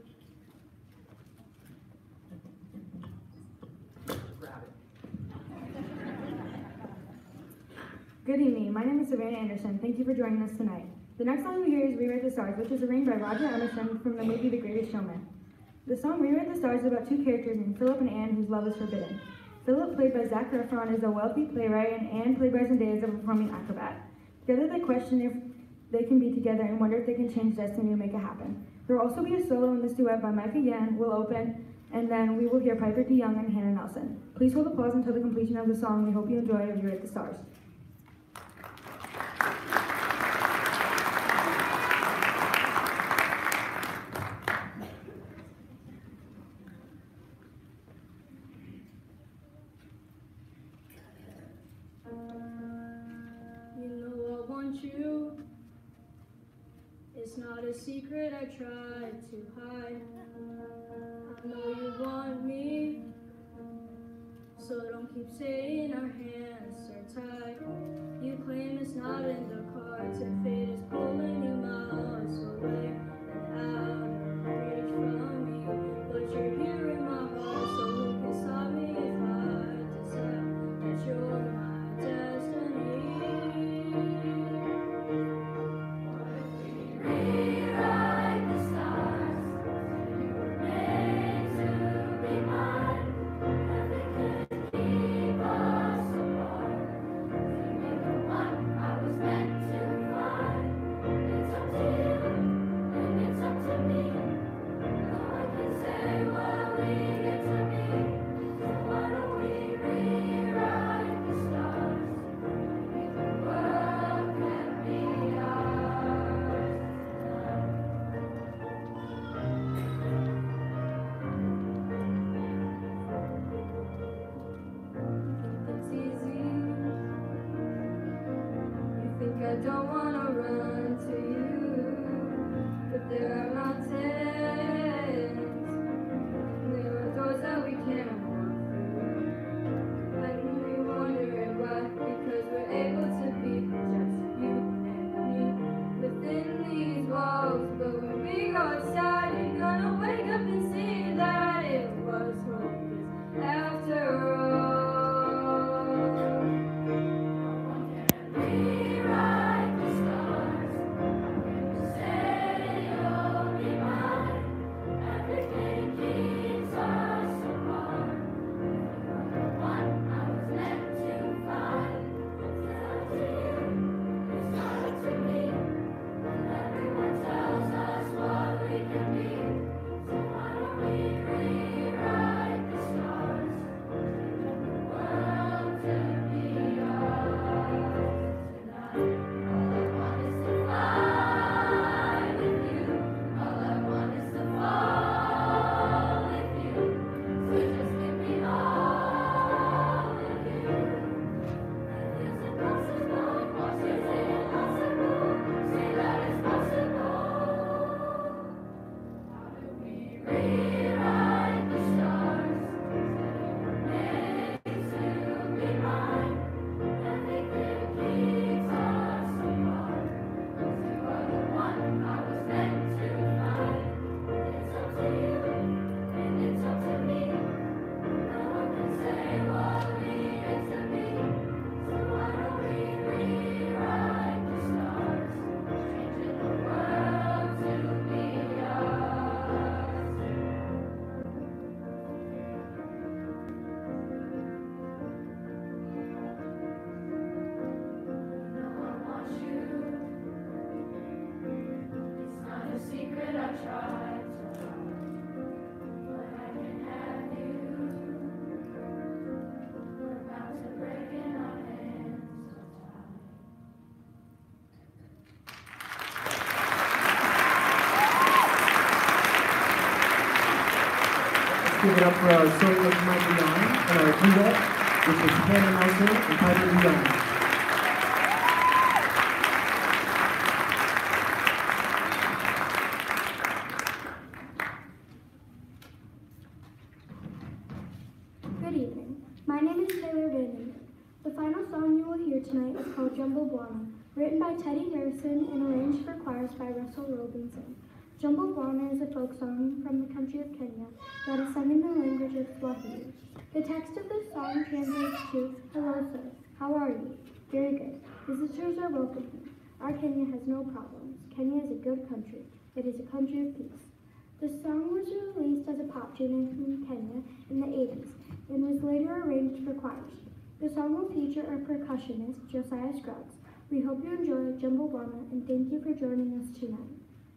Good evening, my name is Savannah Anderson. Thank you for joining us tonight. The next song you'll hear is Rewrite the Stars, which is arranged by Roger Emerson from the movie The Greatest Showman. The song Rewrite the Stars is about two characters named Philip and Anne whose love is forbidden. Philip, played by Zac Efron, is a wealthy playwright, and Anne, played by Zendaya, is a performing acrobat. Together they question if they can be together and wonder if they can change destiny to make it happen. There will also be a solo in this duet by Micah Yan, will open, and then we will hear Piper DeYoung and Hannah Nelson. Please hold applause until the completion of the song. We hope you enjoy Rewrite the Stars. You. It's not a secret I tried to hide. I know you want me, so don't keep saying our hands are tied. You claim it's not in the cards and fate is pulling you miles away and out of reach from me. But you're here in my heart, so who can stop me if I decide that you're my destiny? Rewrite the stars. You were made to be mine. Nothing can keep us apart. You were the one I was meant to find. It's up to you, and it's up to me. No one can say what we get to be. So why don't we rewrite the stars? Maybe the world can be ours. It's easy. You think I don't wanna run to you, but there are mountains. There are doors that we can't walk through. And we wondering why, because we're able to be just you and me within these walls. But when we go outside, you're gonna wake up and see that it was hopeless after all. No one can rewrite the stars. You say you'll be mine. Everything keeps us apart. You're the one I was meant to find. It's up to you, it's not up to me. And everyone tells us what we can be. So why don't we rewrite the stars? The world to be ours tonight. All I want is to fly with you. All I want is to fall with you. So just give me all of you. It is impossible. What is impossible? Say that it's possible. How do we rewrite the stars? Made to be mine. Everything keeps us apart. 'Cause you are the one I was meant to find. It's up to you, and it's up to me. No one can say what we get to be. So why don't we rewrite the stars? Changing the world to be ours. You know I want you. It's not a secret I tried to hide, but I can have you. We're about to break in our hands so tight. Let's give it up for our solo of Micah Yan and our duet, which is Hannah Nelson and Piper DeYoung. Good evening. My name is Taylor Vanning. The final song you will hear tonight is called Jumbo Bwana, written by Teddy Harrison and arranged for choirs by Russell Robinson. Jumbo Bwana is a folk song from the country of Kenya that is sung in the language of Swahili. The text of this song translates to, "Hello, sir. How are you? Very good. Visitors are welcome here. Our Kenya has no problems. Kenya is a good country. It is a country of peace." The song was released as a pop tune in Kenya in the eighties and was later arranged for choirs. The song will feature our percussionist, Josiah Scruggs. We hope you enjoy Jumbo Bwana and thank you for joining us tonight.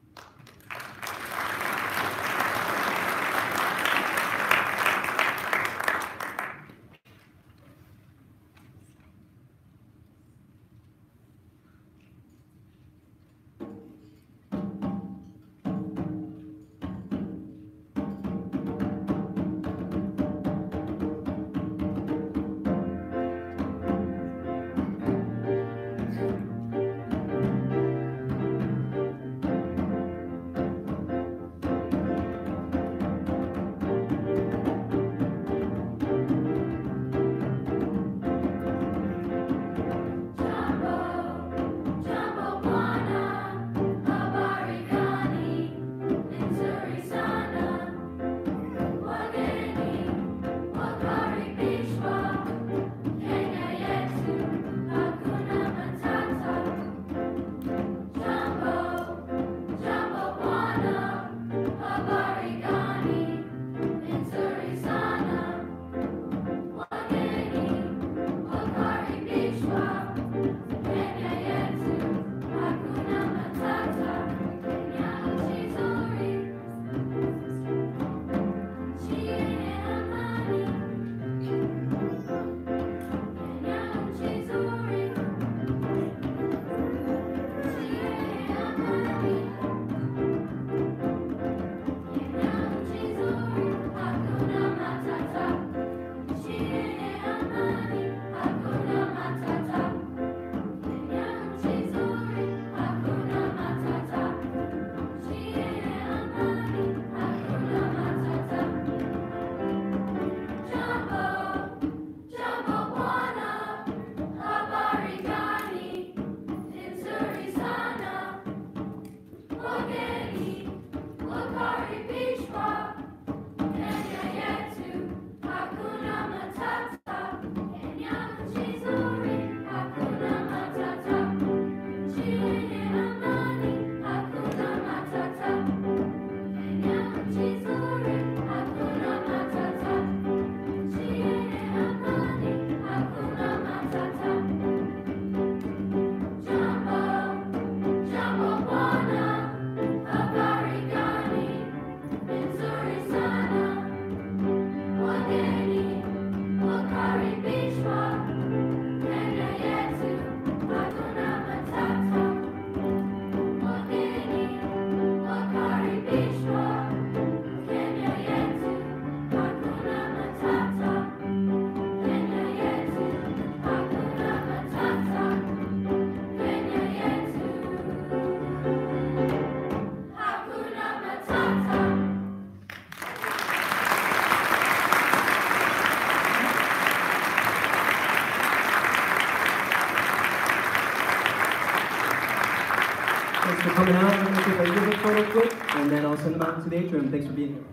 Thanks for coming out. I'm going to take a little photo quick, and then I'll send them out to the atrium. Thanks for being here.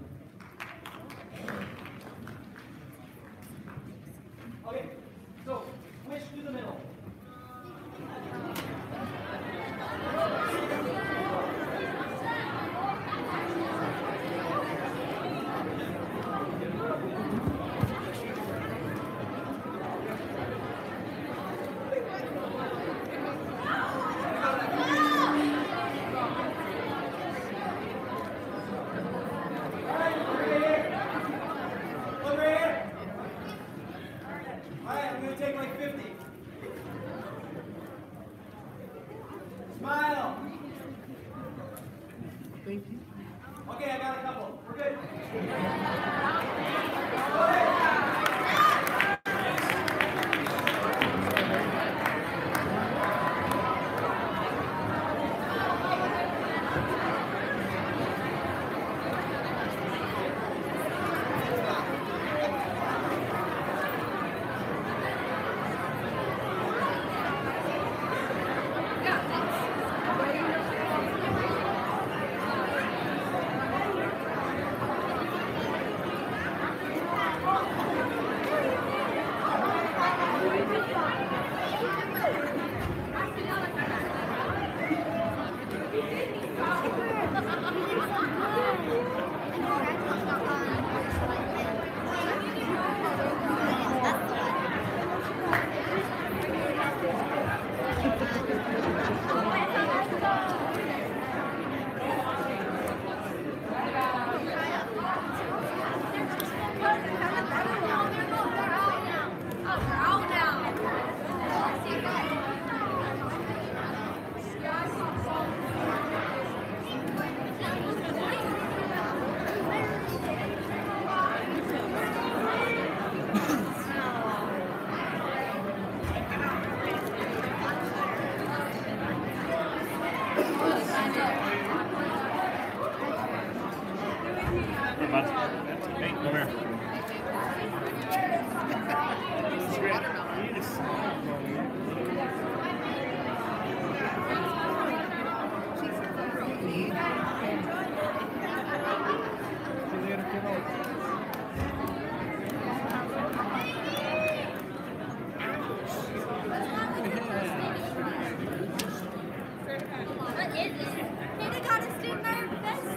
Okay, so switch to the middle. Smile. Thank you. Okay, I got a couple. We're good. Hey, bud. Hey, come here. You need a smile. What is it? Hey, they got us doing our best.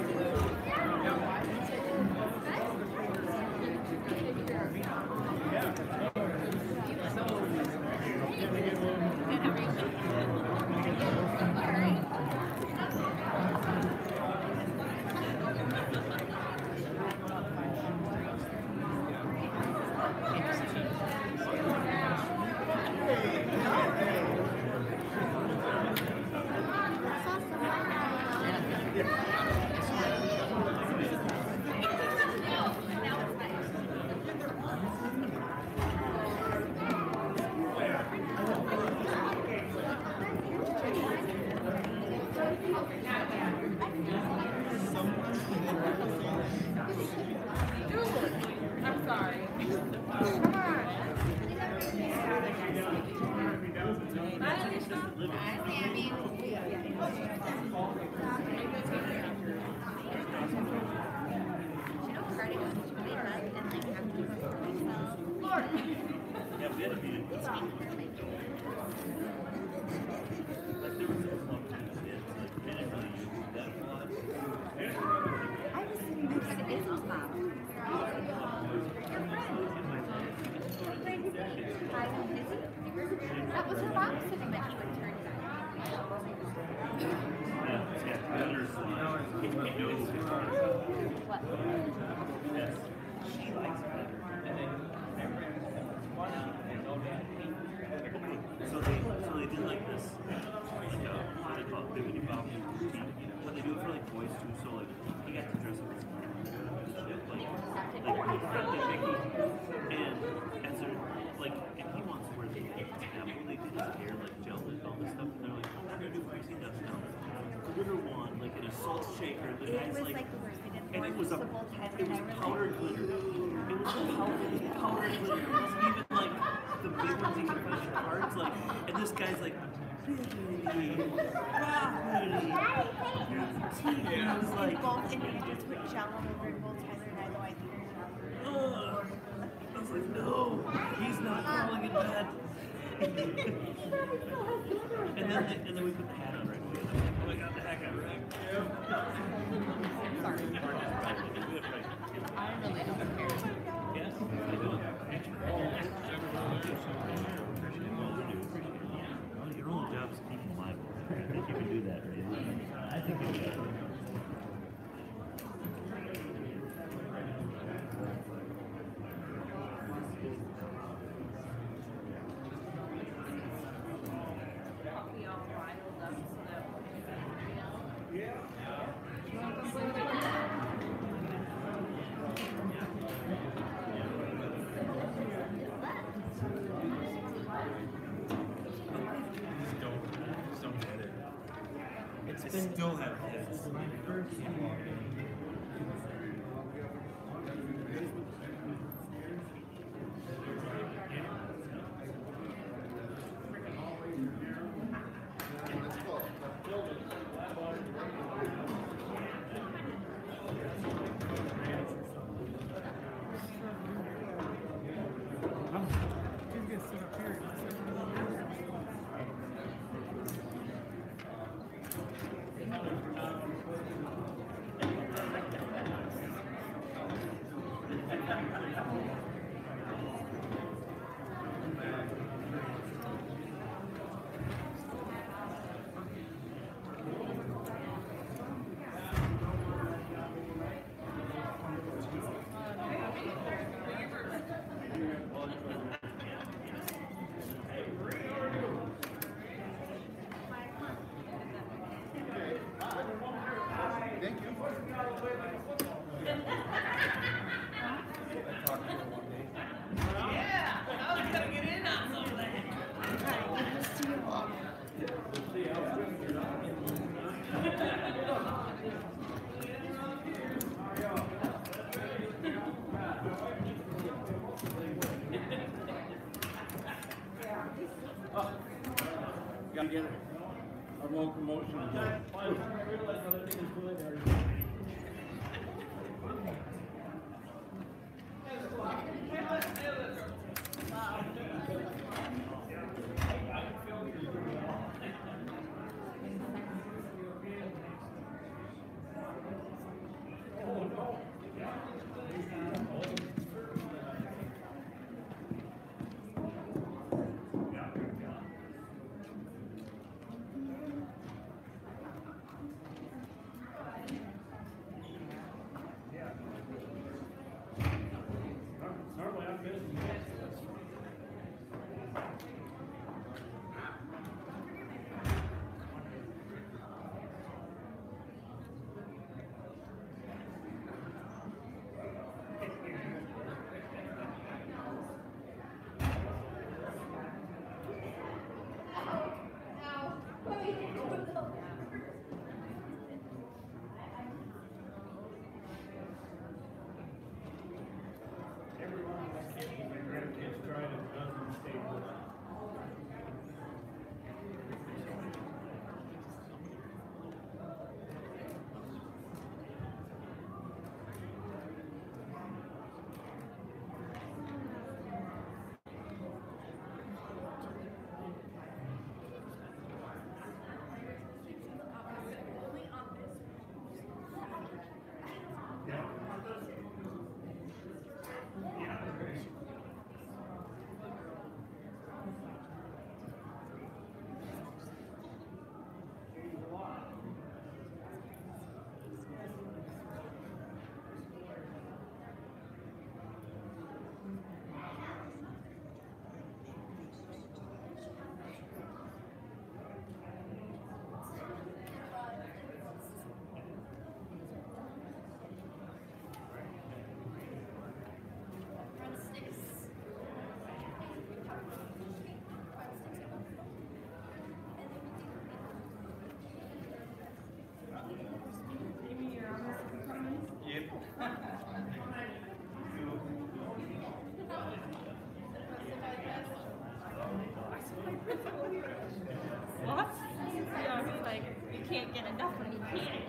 I'm sorry. That was her mom sitting that he would turn What? So they, so they did like this, like a, what they call it, bibbidi bobbidi routine. But they do it for like boys too. So like he got to dress up as shit, like like he prepped it Mickey, and as they're like, and he wants to wear the apple. They did his hair like gel and all this stuff, and they're like, oh, we're gonna do crazy nuts now. Glitter wand, like in a salt shaker. The It guy's was like, like the worst thing in the and it world. was a, The whole time it and was I was powder like, glitter. It was powder, powder glitter. It wasn't even like the big ones you can find at cards. Like, and this guy's like, Billy, Robbie, you're the team. And I was like, and both individuals put gel all over and both Tyler and I go, I think. ugh. I was like, no, he's not crawling in bed. and then they, and then we put the hat on right away. Oh my god, the hat got right. Sorry. I really don't care. Yes, I do. Well, your only job is to keep them alive. I think you can do that, right? I think you can. I still have this. get it. Our locomotion again. What? Yeah, it's like you can't get enough when you can't.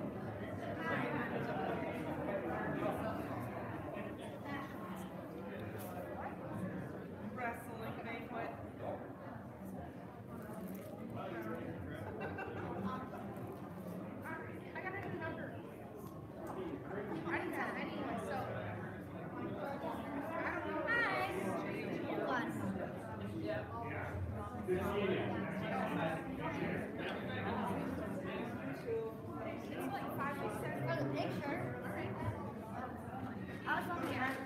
Wrestling banquet. I got a new number. I didn't have any, so. I don't know. Hi. What? It's like five or six. Oh, the picture. All right. I was on here.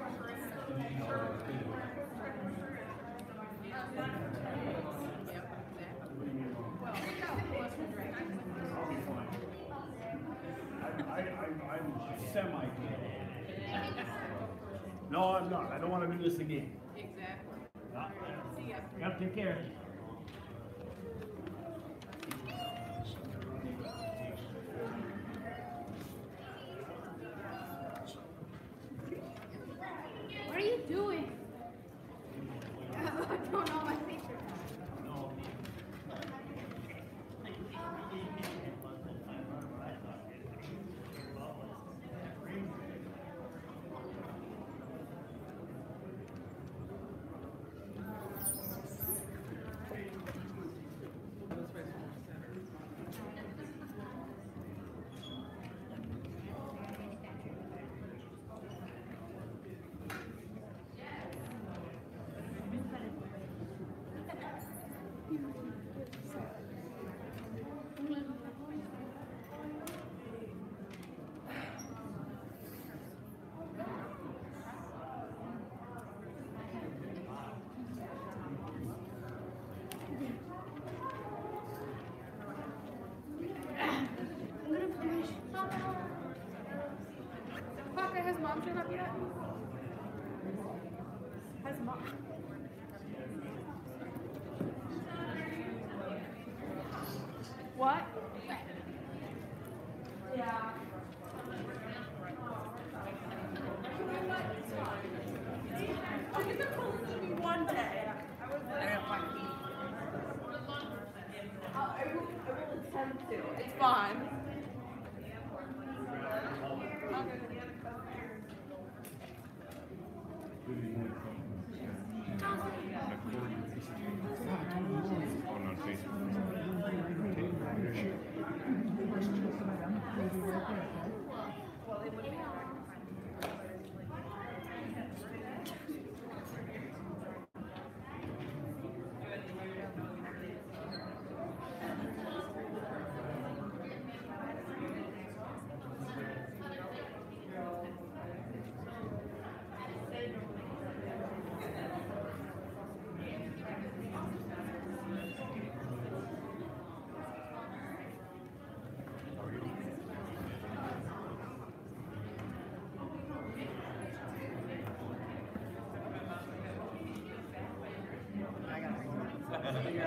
I, I, I'm semi good. No, I'm not. I don't want to do this again. Exactly. Not See ya. Yep, take care. What are you doing? I don't know my picture. Parker, has mom shown up yet? Has mom? What? Yeah. I'll get the cold to me one day. I was like,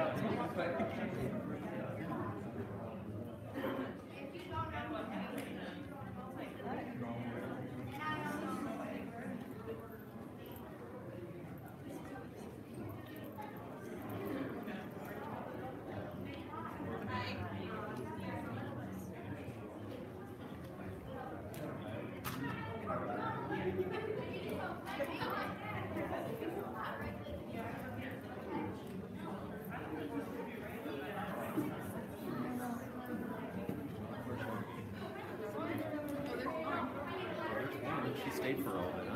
She stayed for all of it, huh?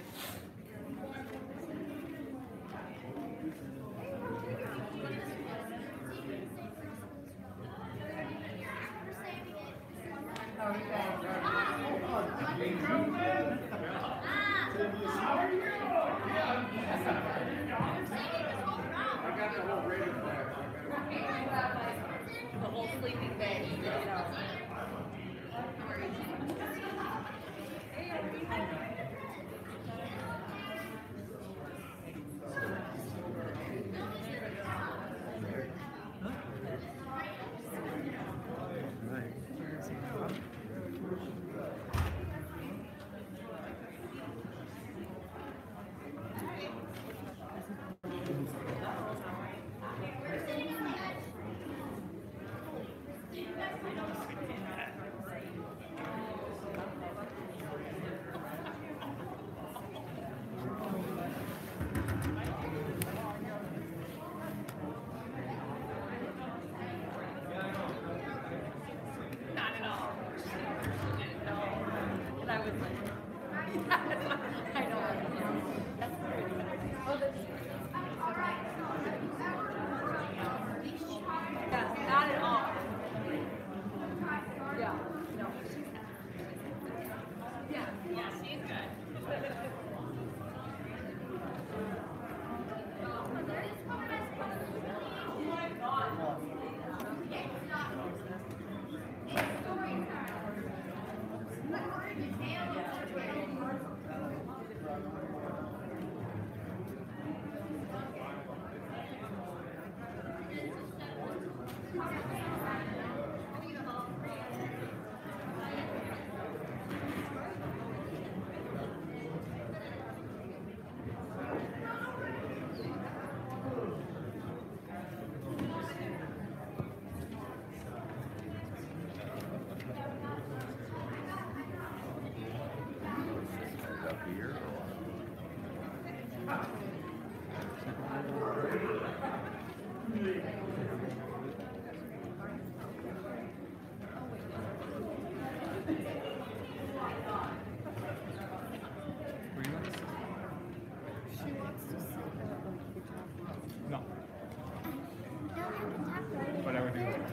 I got the whole rating there. The whole sleeping bag. Not at all. No. And I was like, I know. That's pretty nice. Oh, that's yeah, not at all. Yeah, no, she's not. Yeah, yeah, she's good. Oh my God. No. But I would do it.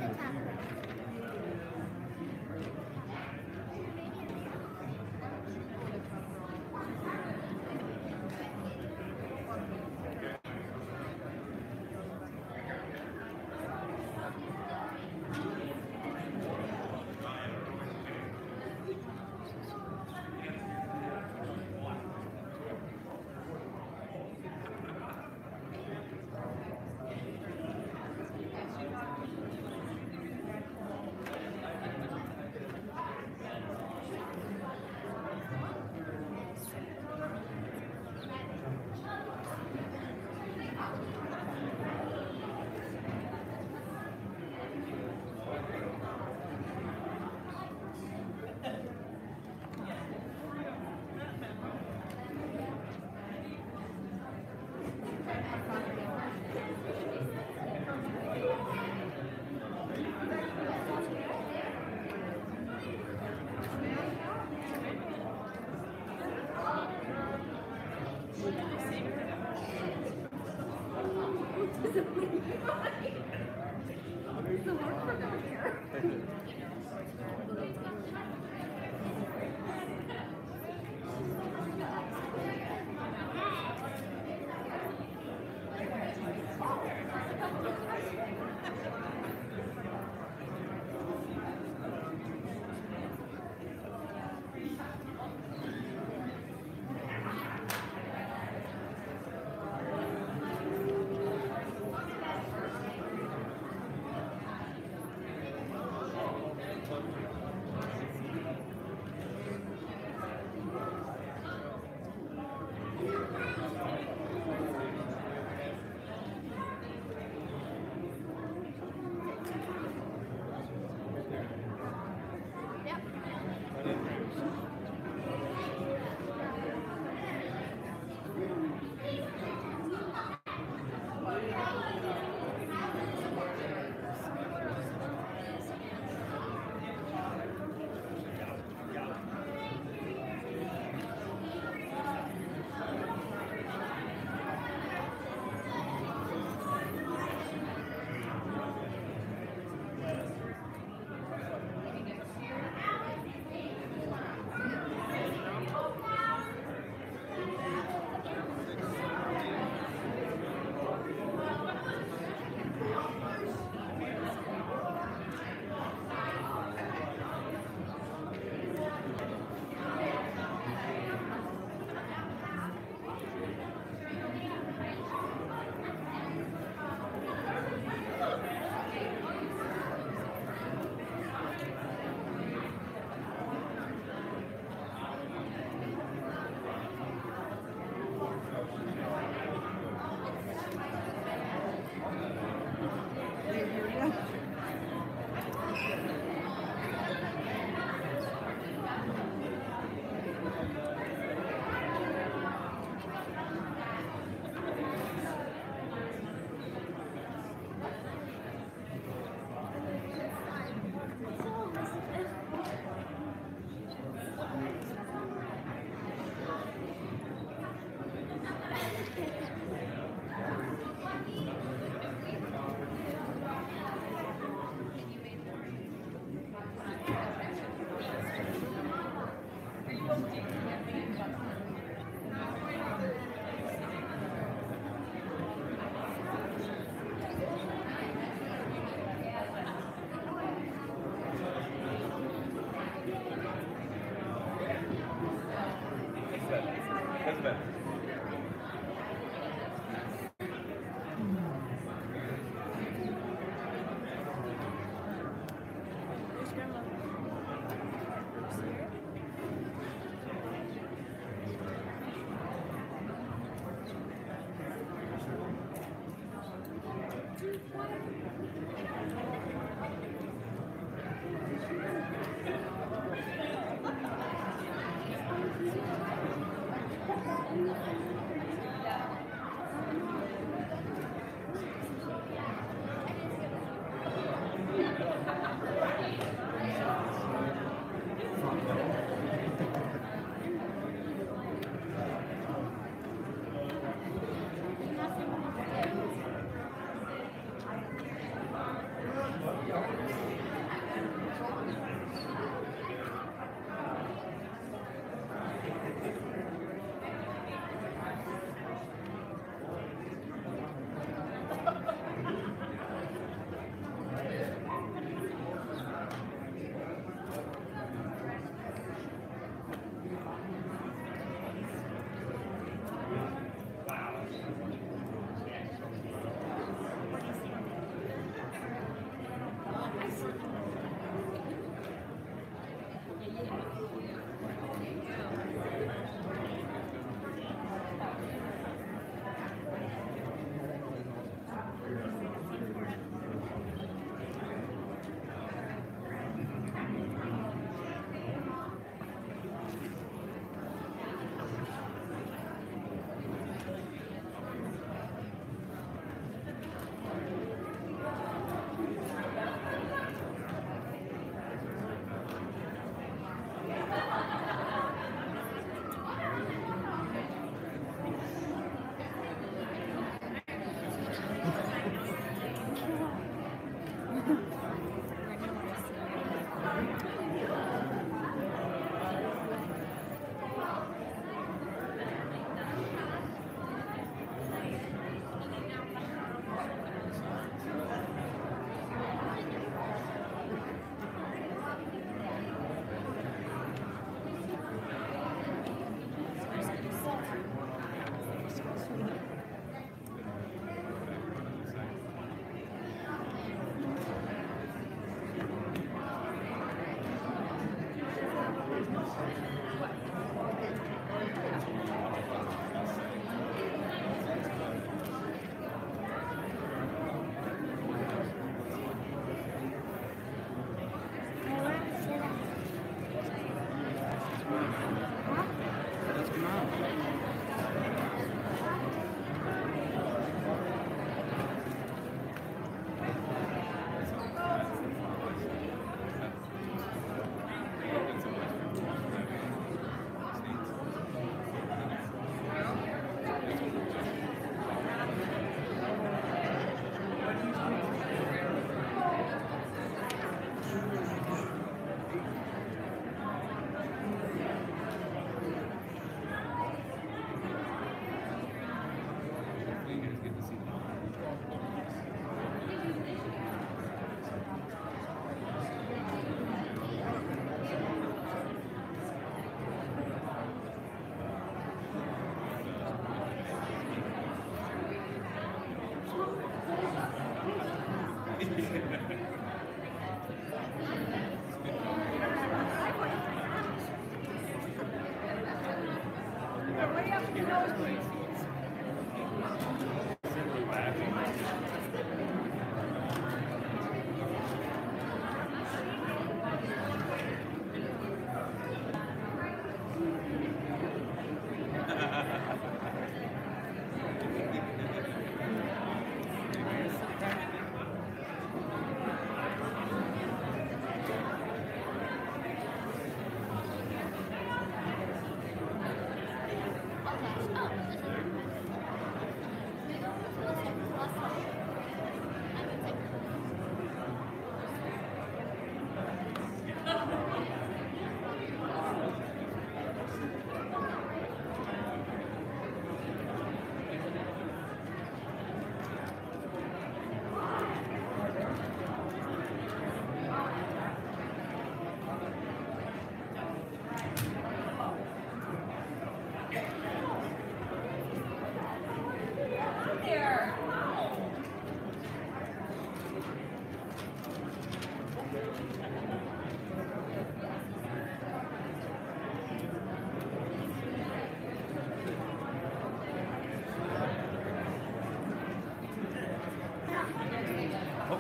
That's better.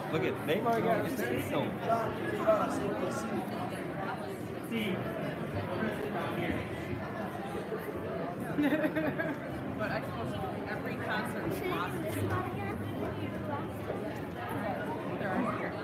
Look at Neymar got his signal. But I suppose every concert is positive. There are here.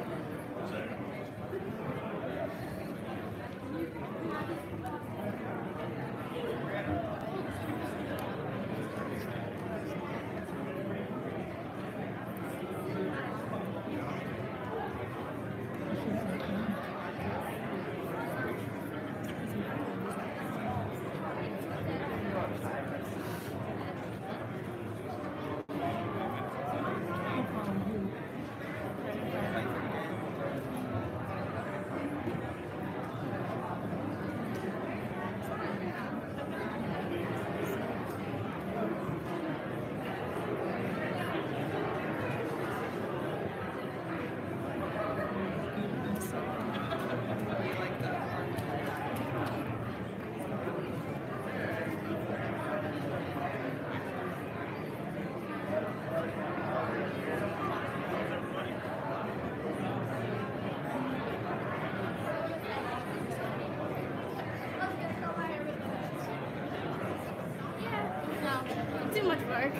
No, too much work.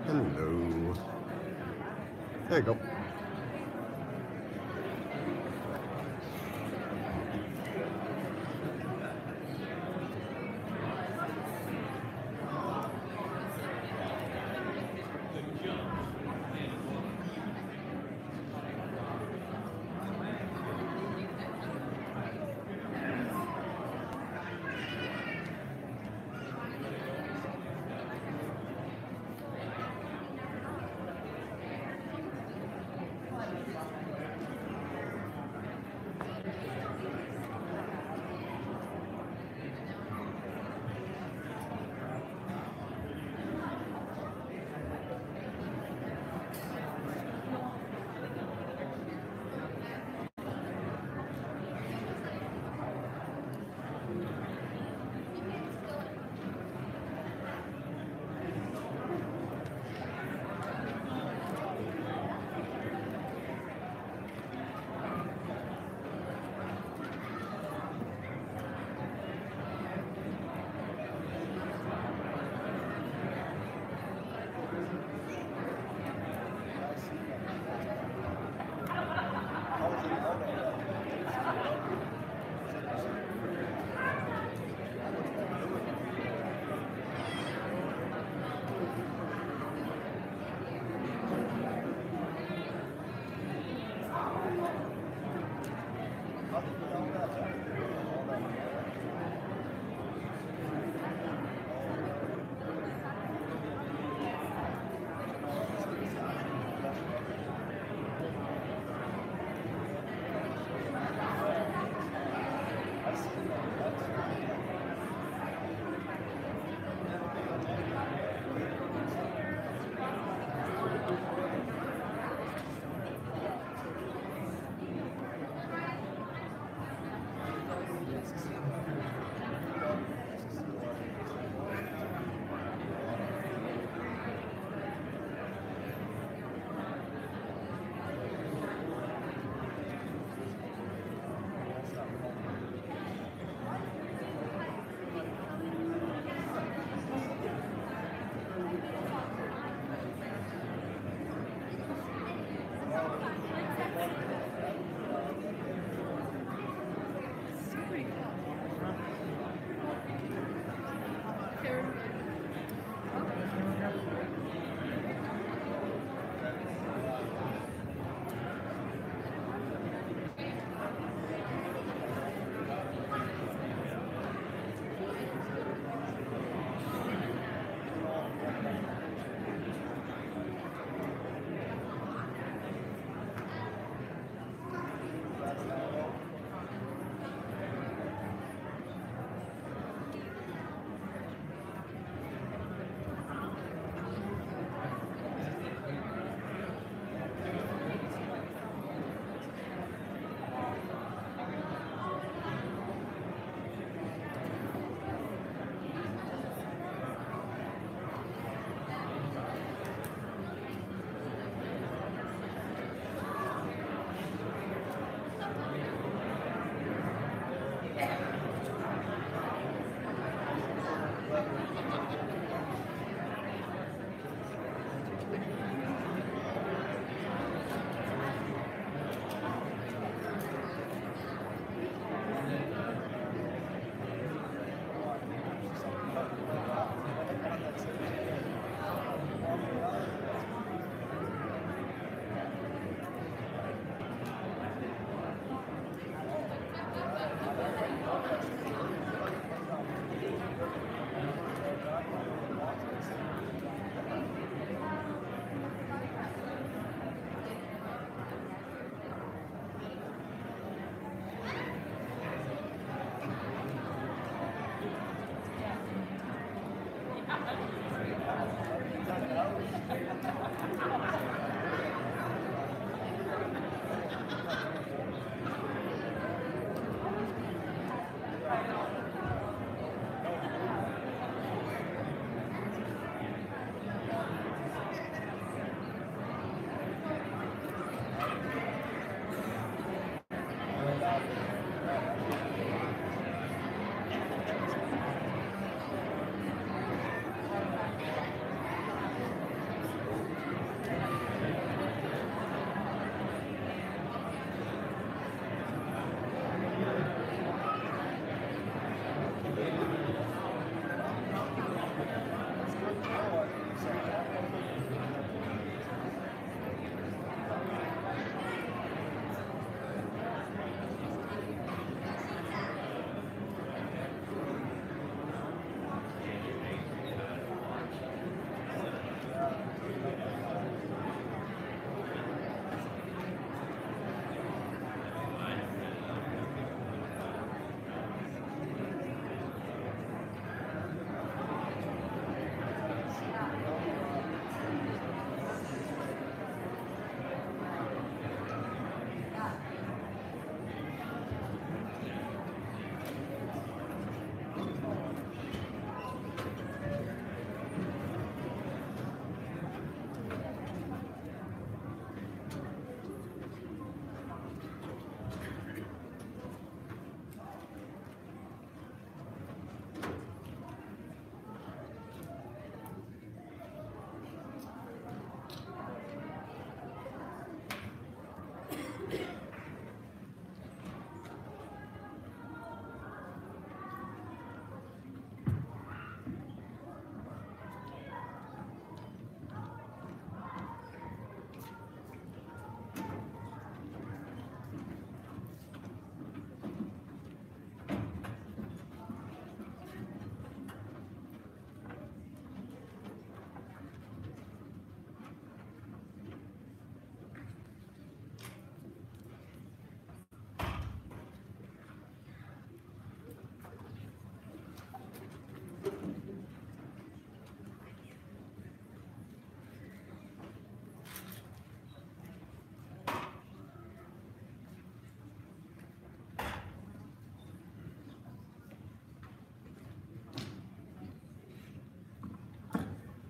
Hello. There you go.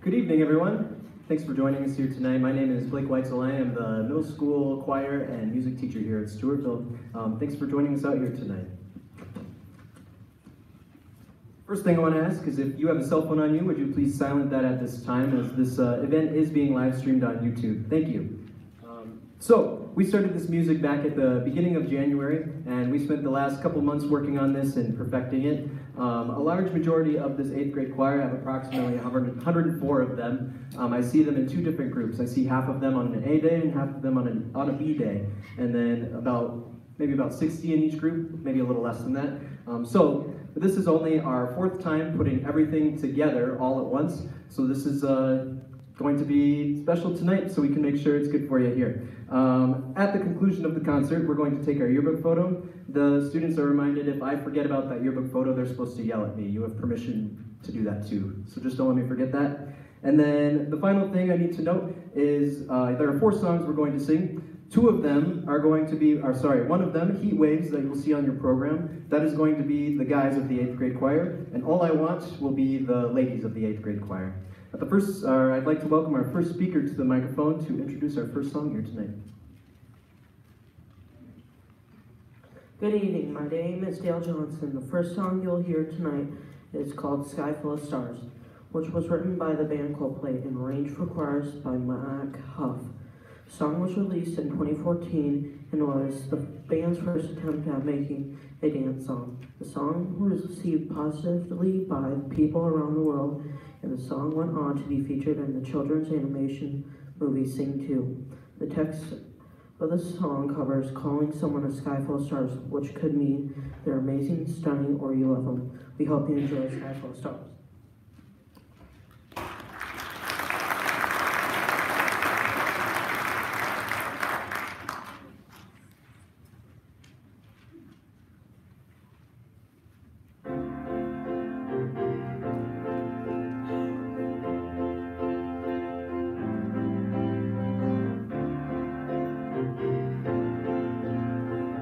Good evening, everyone. Thanks for joining us here tonight. My name is Blake Weitzel. I am the middle school choir and music teacher here at Stewartville. Um, thanks for joining us out here tonight. First thing I want to ask is if you have a cell phone on you, would you please silence that at this time, as this uh, event is being live streamed on YouTube. Thank you. Um, so, we started this music back at the beginning of January, and we spent the last couple months working on this and perfecting it. Um, a large majority of this eighth grade choir, I have approximately one hundred four of them. Um, I see them in two different groups. I see half of them on an A day and half of them on, an, on a B day. And then about, maybe about sixty in each group, maybe a little less than that. Um, so, this is only our fourth time putting everything together all at once. So this is uh, going to be special tonight, so we can make sure it's good for you here. Um, at the conclusion of the concert, we're going to take our yearbook photo. The students are reminded if I forget about that yearbook photo, they're supposed to yell at me. You have permission to do that too, so just don't let me forget that. And then the final thing I need to note is uh, there are four songs we're going to sing. Two of them are going to be, or sorry, one of them, Heat Waves, that you'll see on your program, that is going to be the guys of the eighth grade choir, and All I Want will be the ladies of the eighth grade choir. At the first, uh, I'd like to welcome our first speaker to the microphone to introduce our first song here tonight. Good evening, my name is Dale Johnson. The first song you'll hear tonight is called Sky Full of Stars, which was written by the band Coldplay and arranged for choirs by Mac Huff. The song was released in twenty fourteen and was the band's first attempt at making a dance song. The song was received positively by people around the world, and the song went on to be featured in the children's animation movie Sing two. The text of the song covers calling someone a sky full of stars, which could mean they're amazing, stunning, or you love them. We hope you enjoy Sky Full of Stars.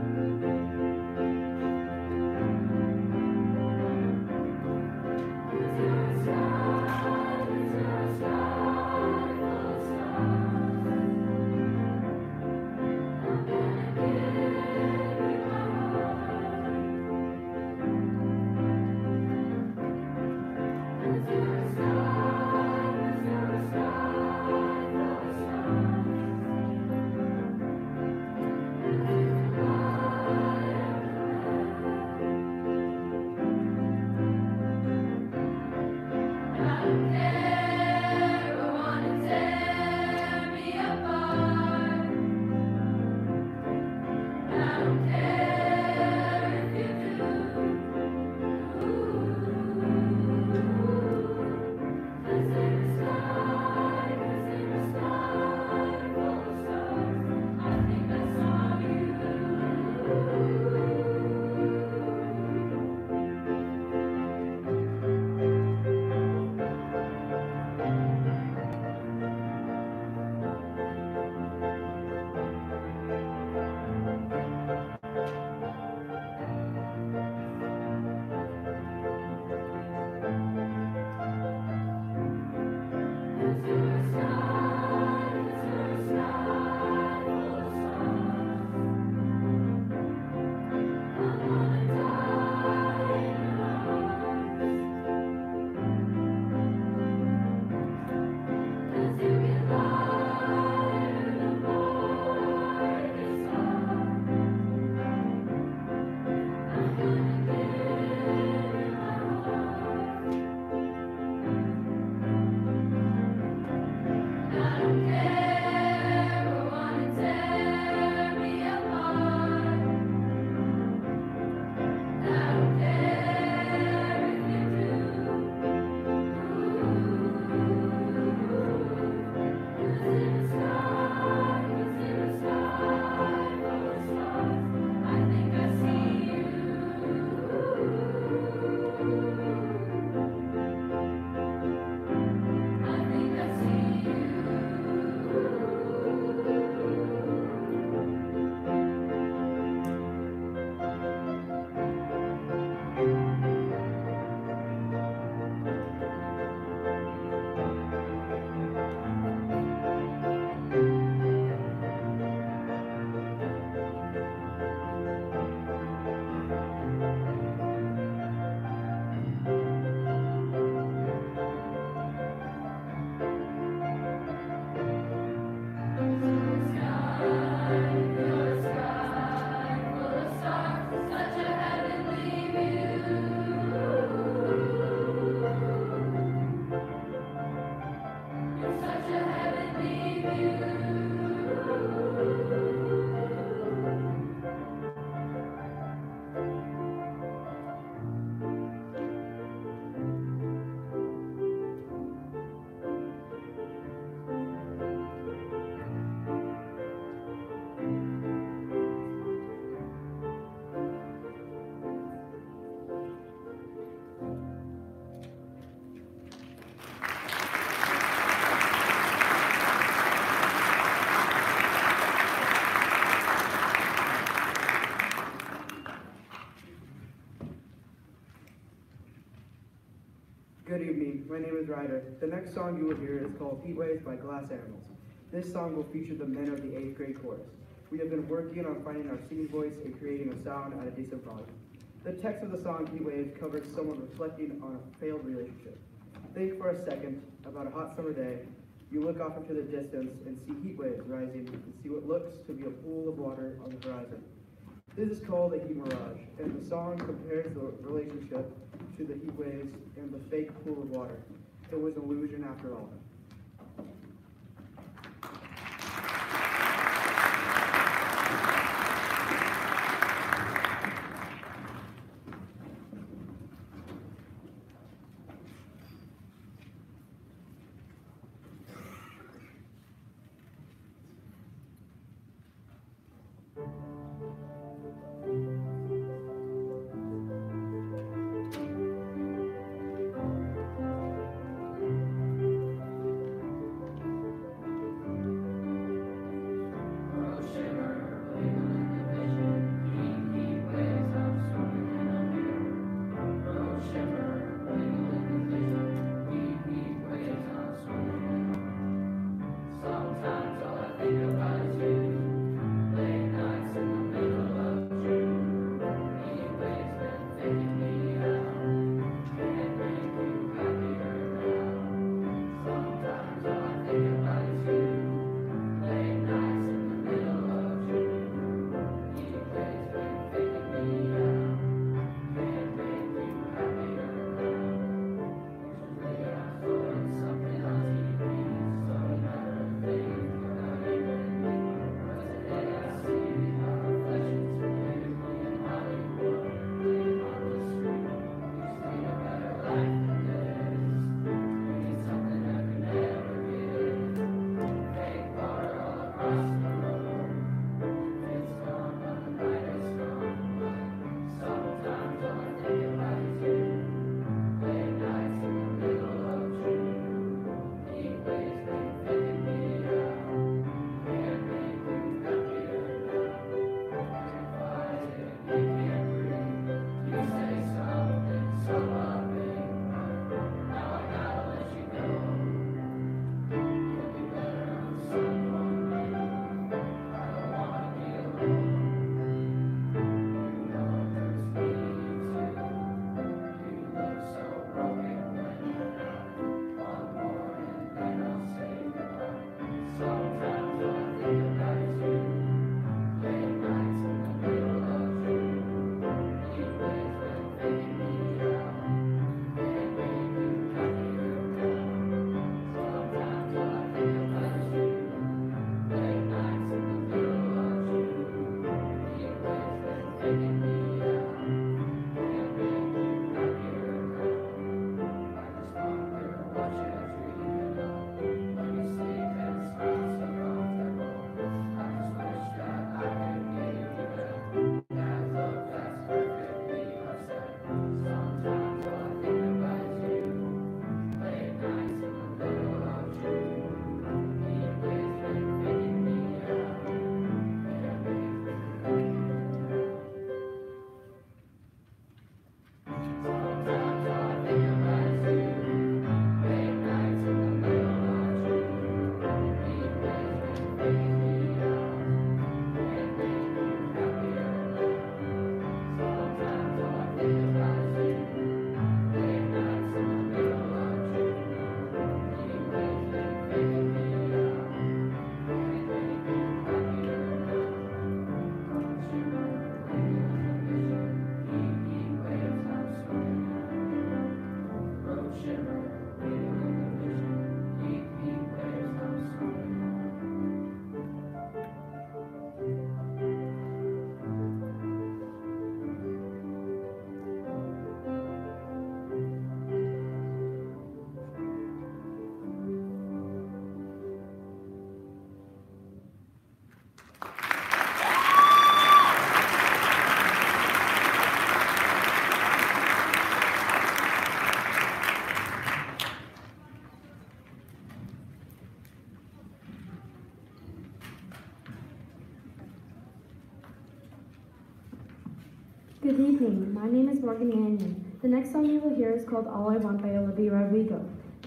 Thank is Ryder. The next song you will hear is called Heat Waves by Glass Animals. This song will feature the men of the eighth grade chorus. We have been working on finding our singing voice and creating a sound at a decent volume. The text of the song Heat Waves covers someone reflecting on a failed relationship. Think for a second about a hot summer day. You look off into the distance and see heat waves rising and see what looks to be a pool of water on the horizon. This is called a heat mirage, and the song compares the relationship to the heat waves and the fake pool of water. It was an illusion after all. Good evening. My name is Morgan Mannion. The next song you will hear is called All I Want by Olivia Rodrigo.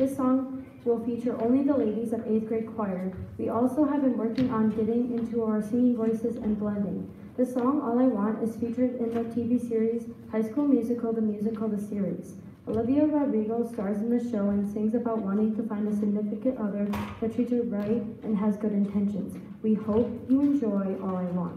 This song will feature only the ladies of eighth grade choir. We also have been working on getting into our singing voices and blending. The song All I Want is featured in the T V series High School Musical, the musical, the series. Olivia Rodrigo stars in the show and sings about wanting to find a significant other that treats her right and has good intentions. We hope you enjoy All I Want.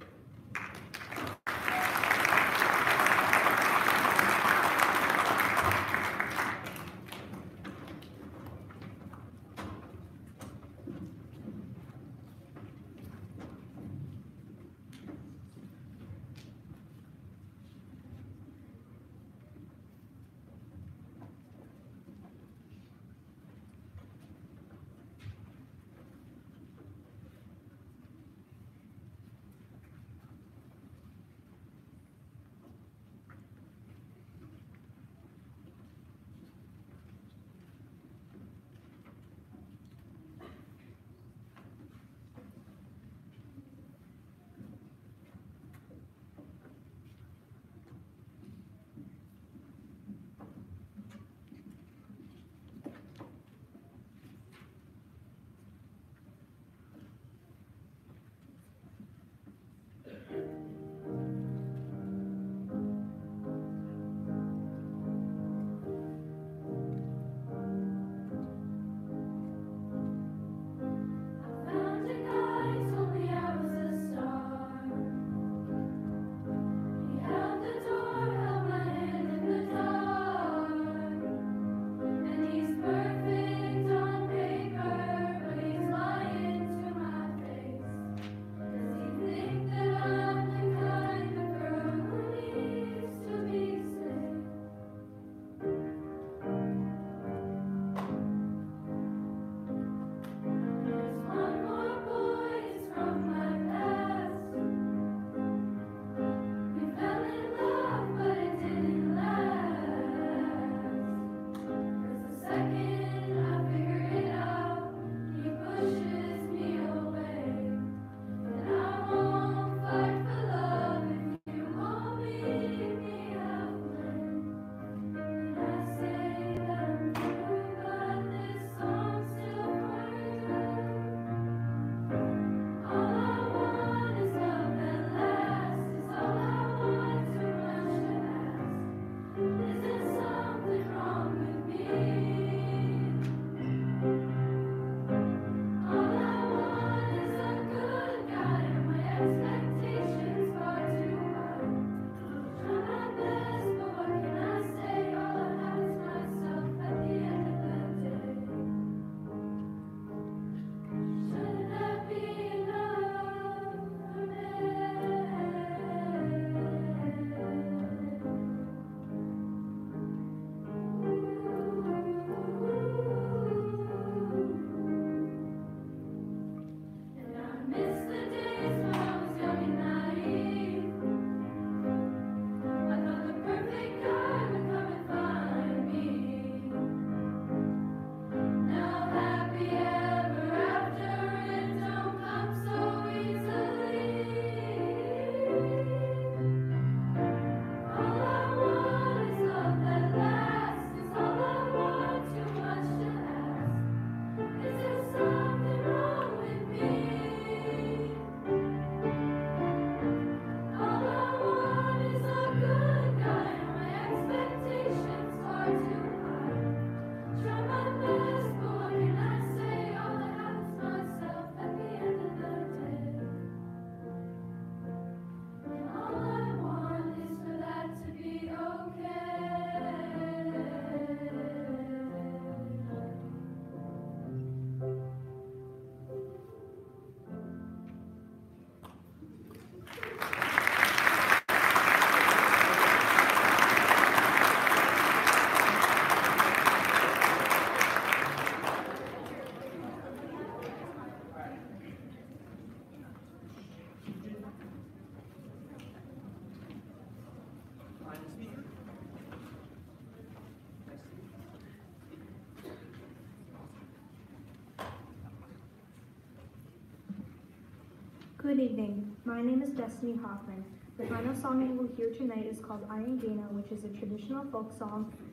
Good evening. My name is Destiny Hoffman. The final song you will hear tonight is called Iron Gana, which is a traditional folk song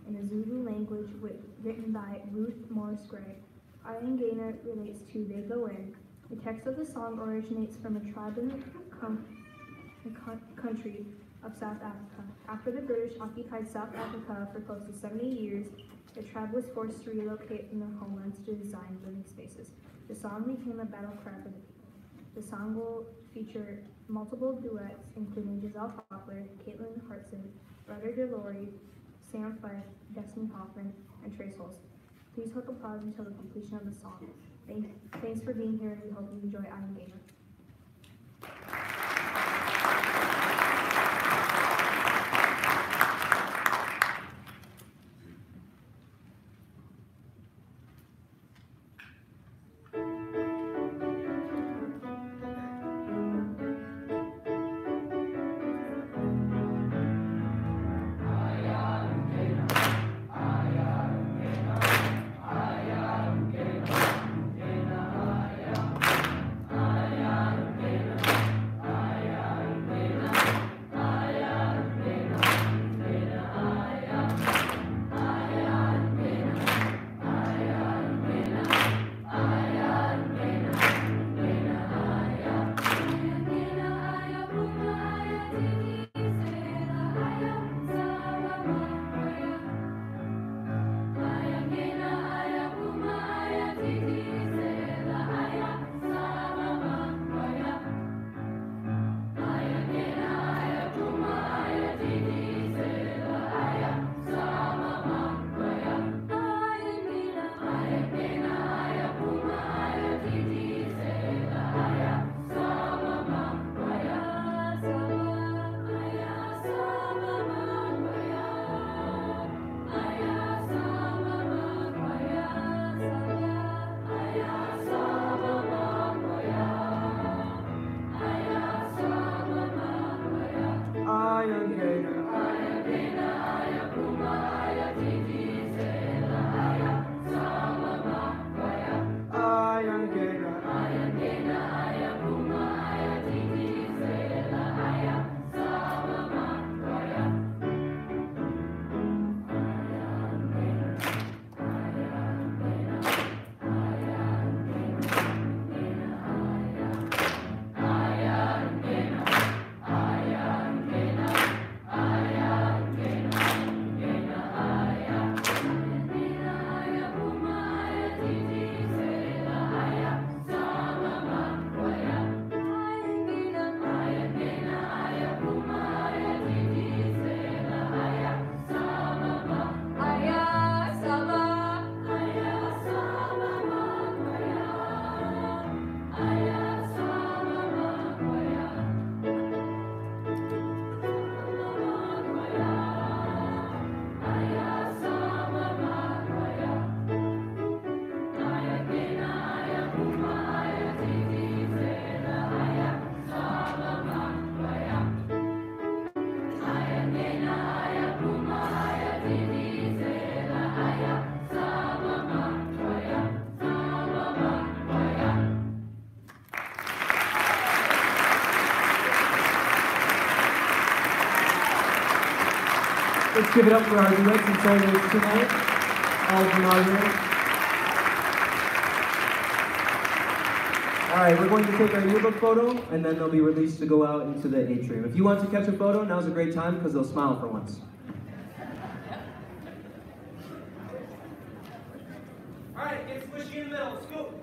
in the Zulu language with, written by Ruth Morris Gray. Ayangena relates to They Go In. The text of the song originates from a tribe in the, com- the co- country of South Africa. After the British occupied South Africa for close to seventy years, the tribe was forced to relocate from their homelands to design living spaces. The song became a battle cry for the people. The song will feature multiple duets, including Giselle Poplar, Caitlin Hartson, Ryder DeLory, Sam Fife, Destiny Hoffman, and Trace Holst. Please hold applause until the completion of the song. Thanks, thanks for being here, and we hope you enjoy Ayangena. Let's give it up for our duets and solos tonight. All of them are here. All right, we're going to take our yearbook photo, and then they'll be released to go out into the atrium. If you want to catch a photo, now's a great time because they'll smile for once. All right, get squishy in the middle. Let's go.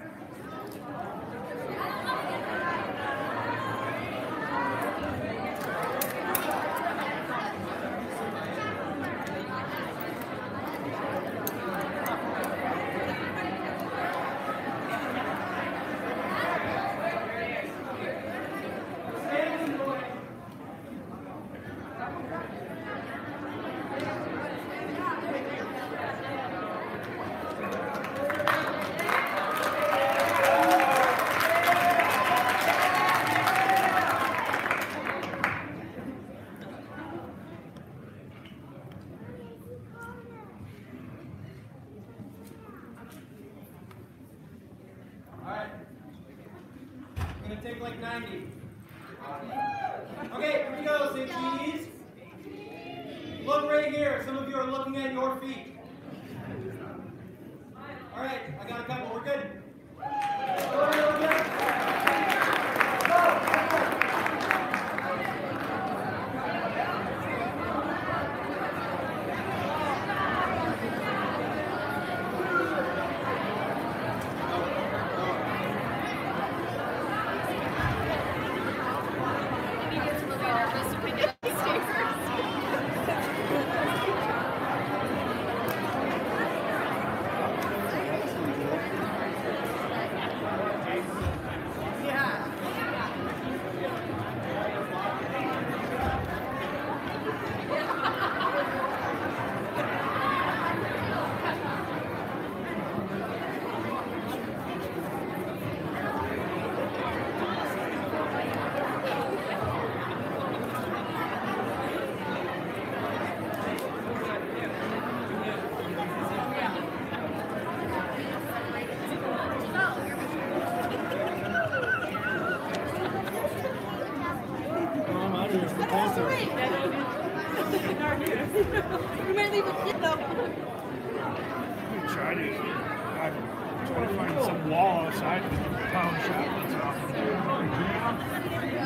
Take like ninety. Okay, here we go. Say cheese. Look right here. Some of you are looking at your feet. All right, I got a couple. We're good. You might leave a kid though. We tried it. I'm trying to find some wall outside with the pound shotguns off.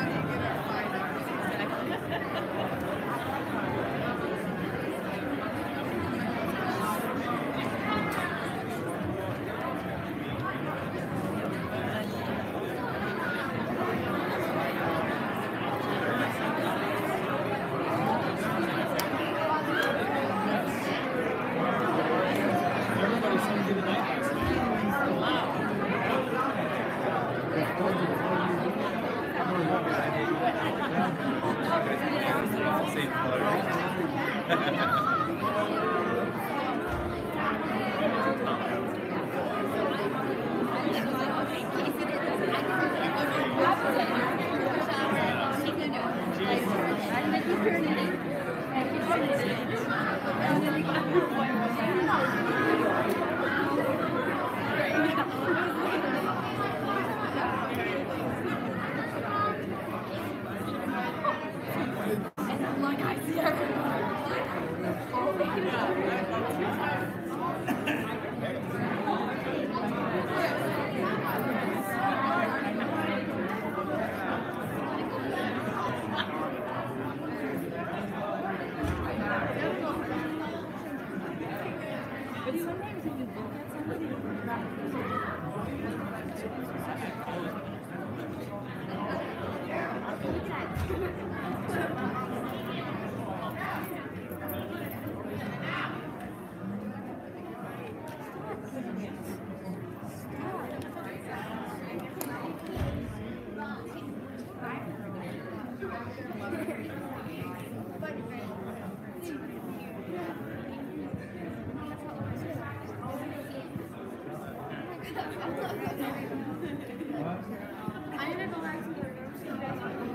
I need to go back to the room so you guys can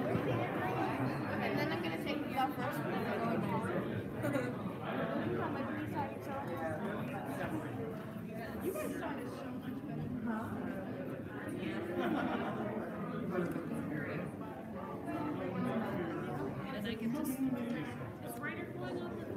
and then I'm gonna take you out first and then I'm going forward. You guys started so much better. And I can just is Ryder pulling on the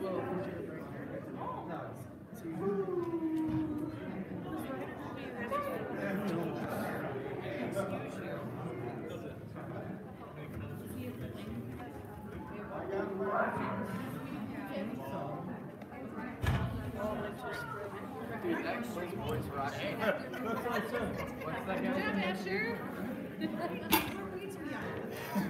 Dude, that explains voice rock. What's that guy? Good job, Asher.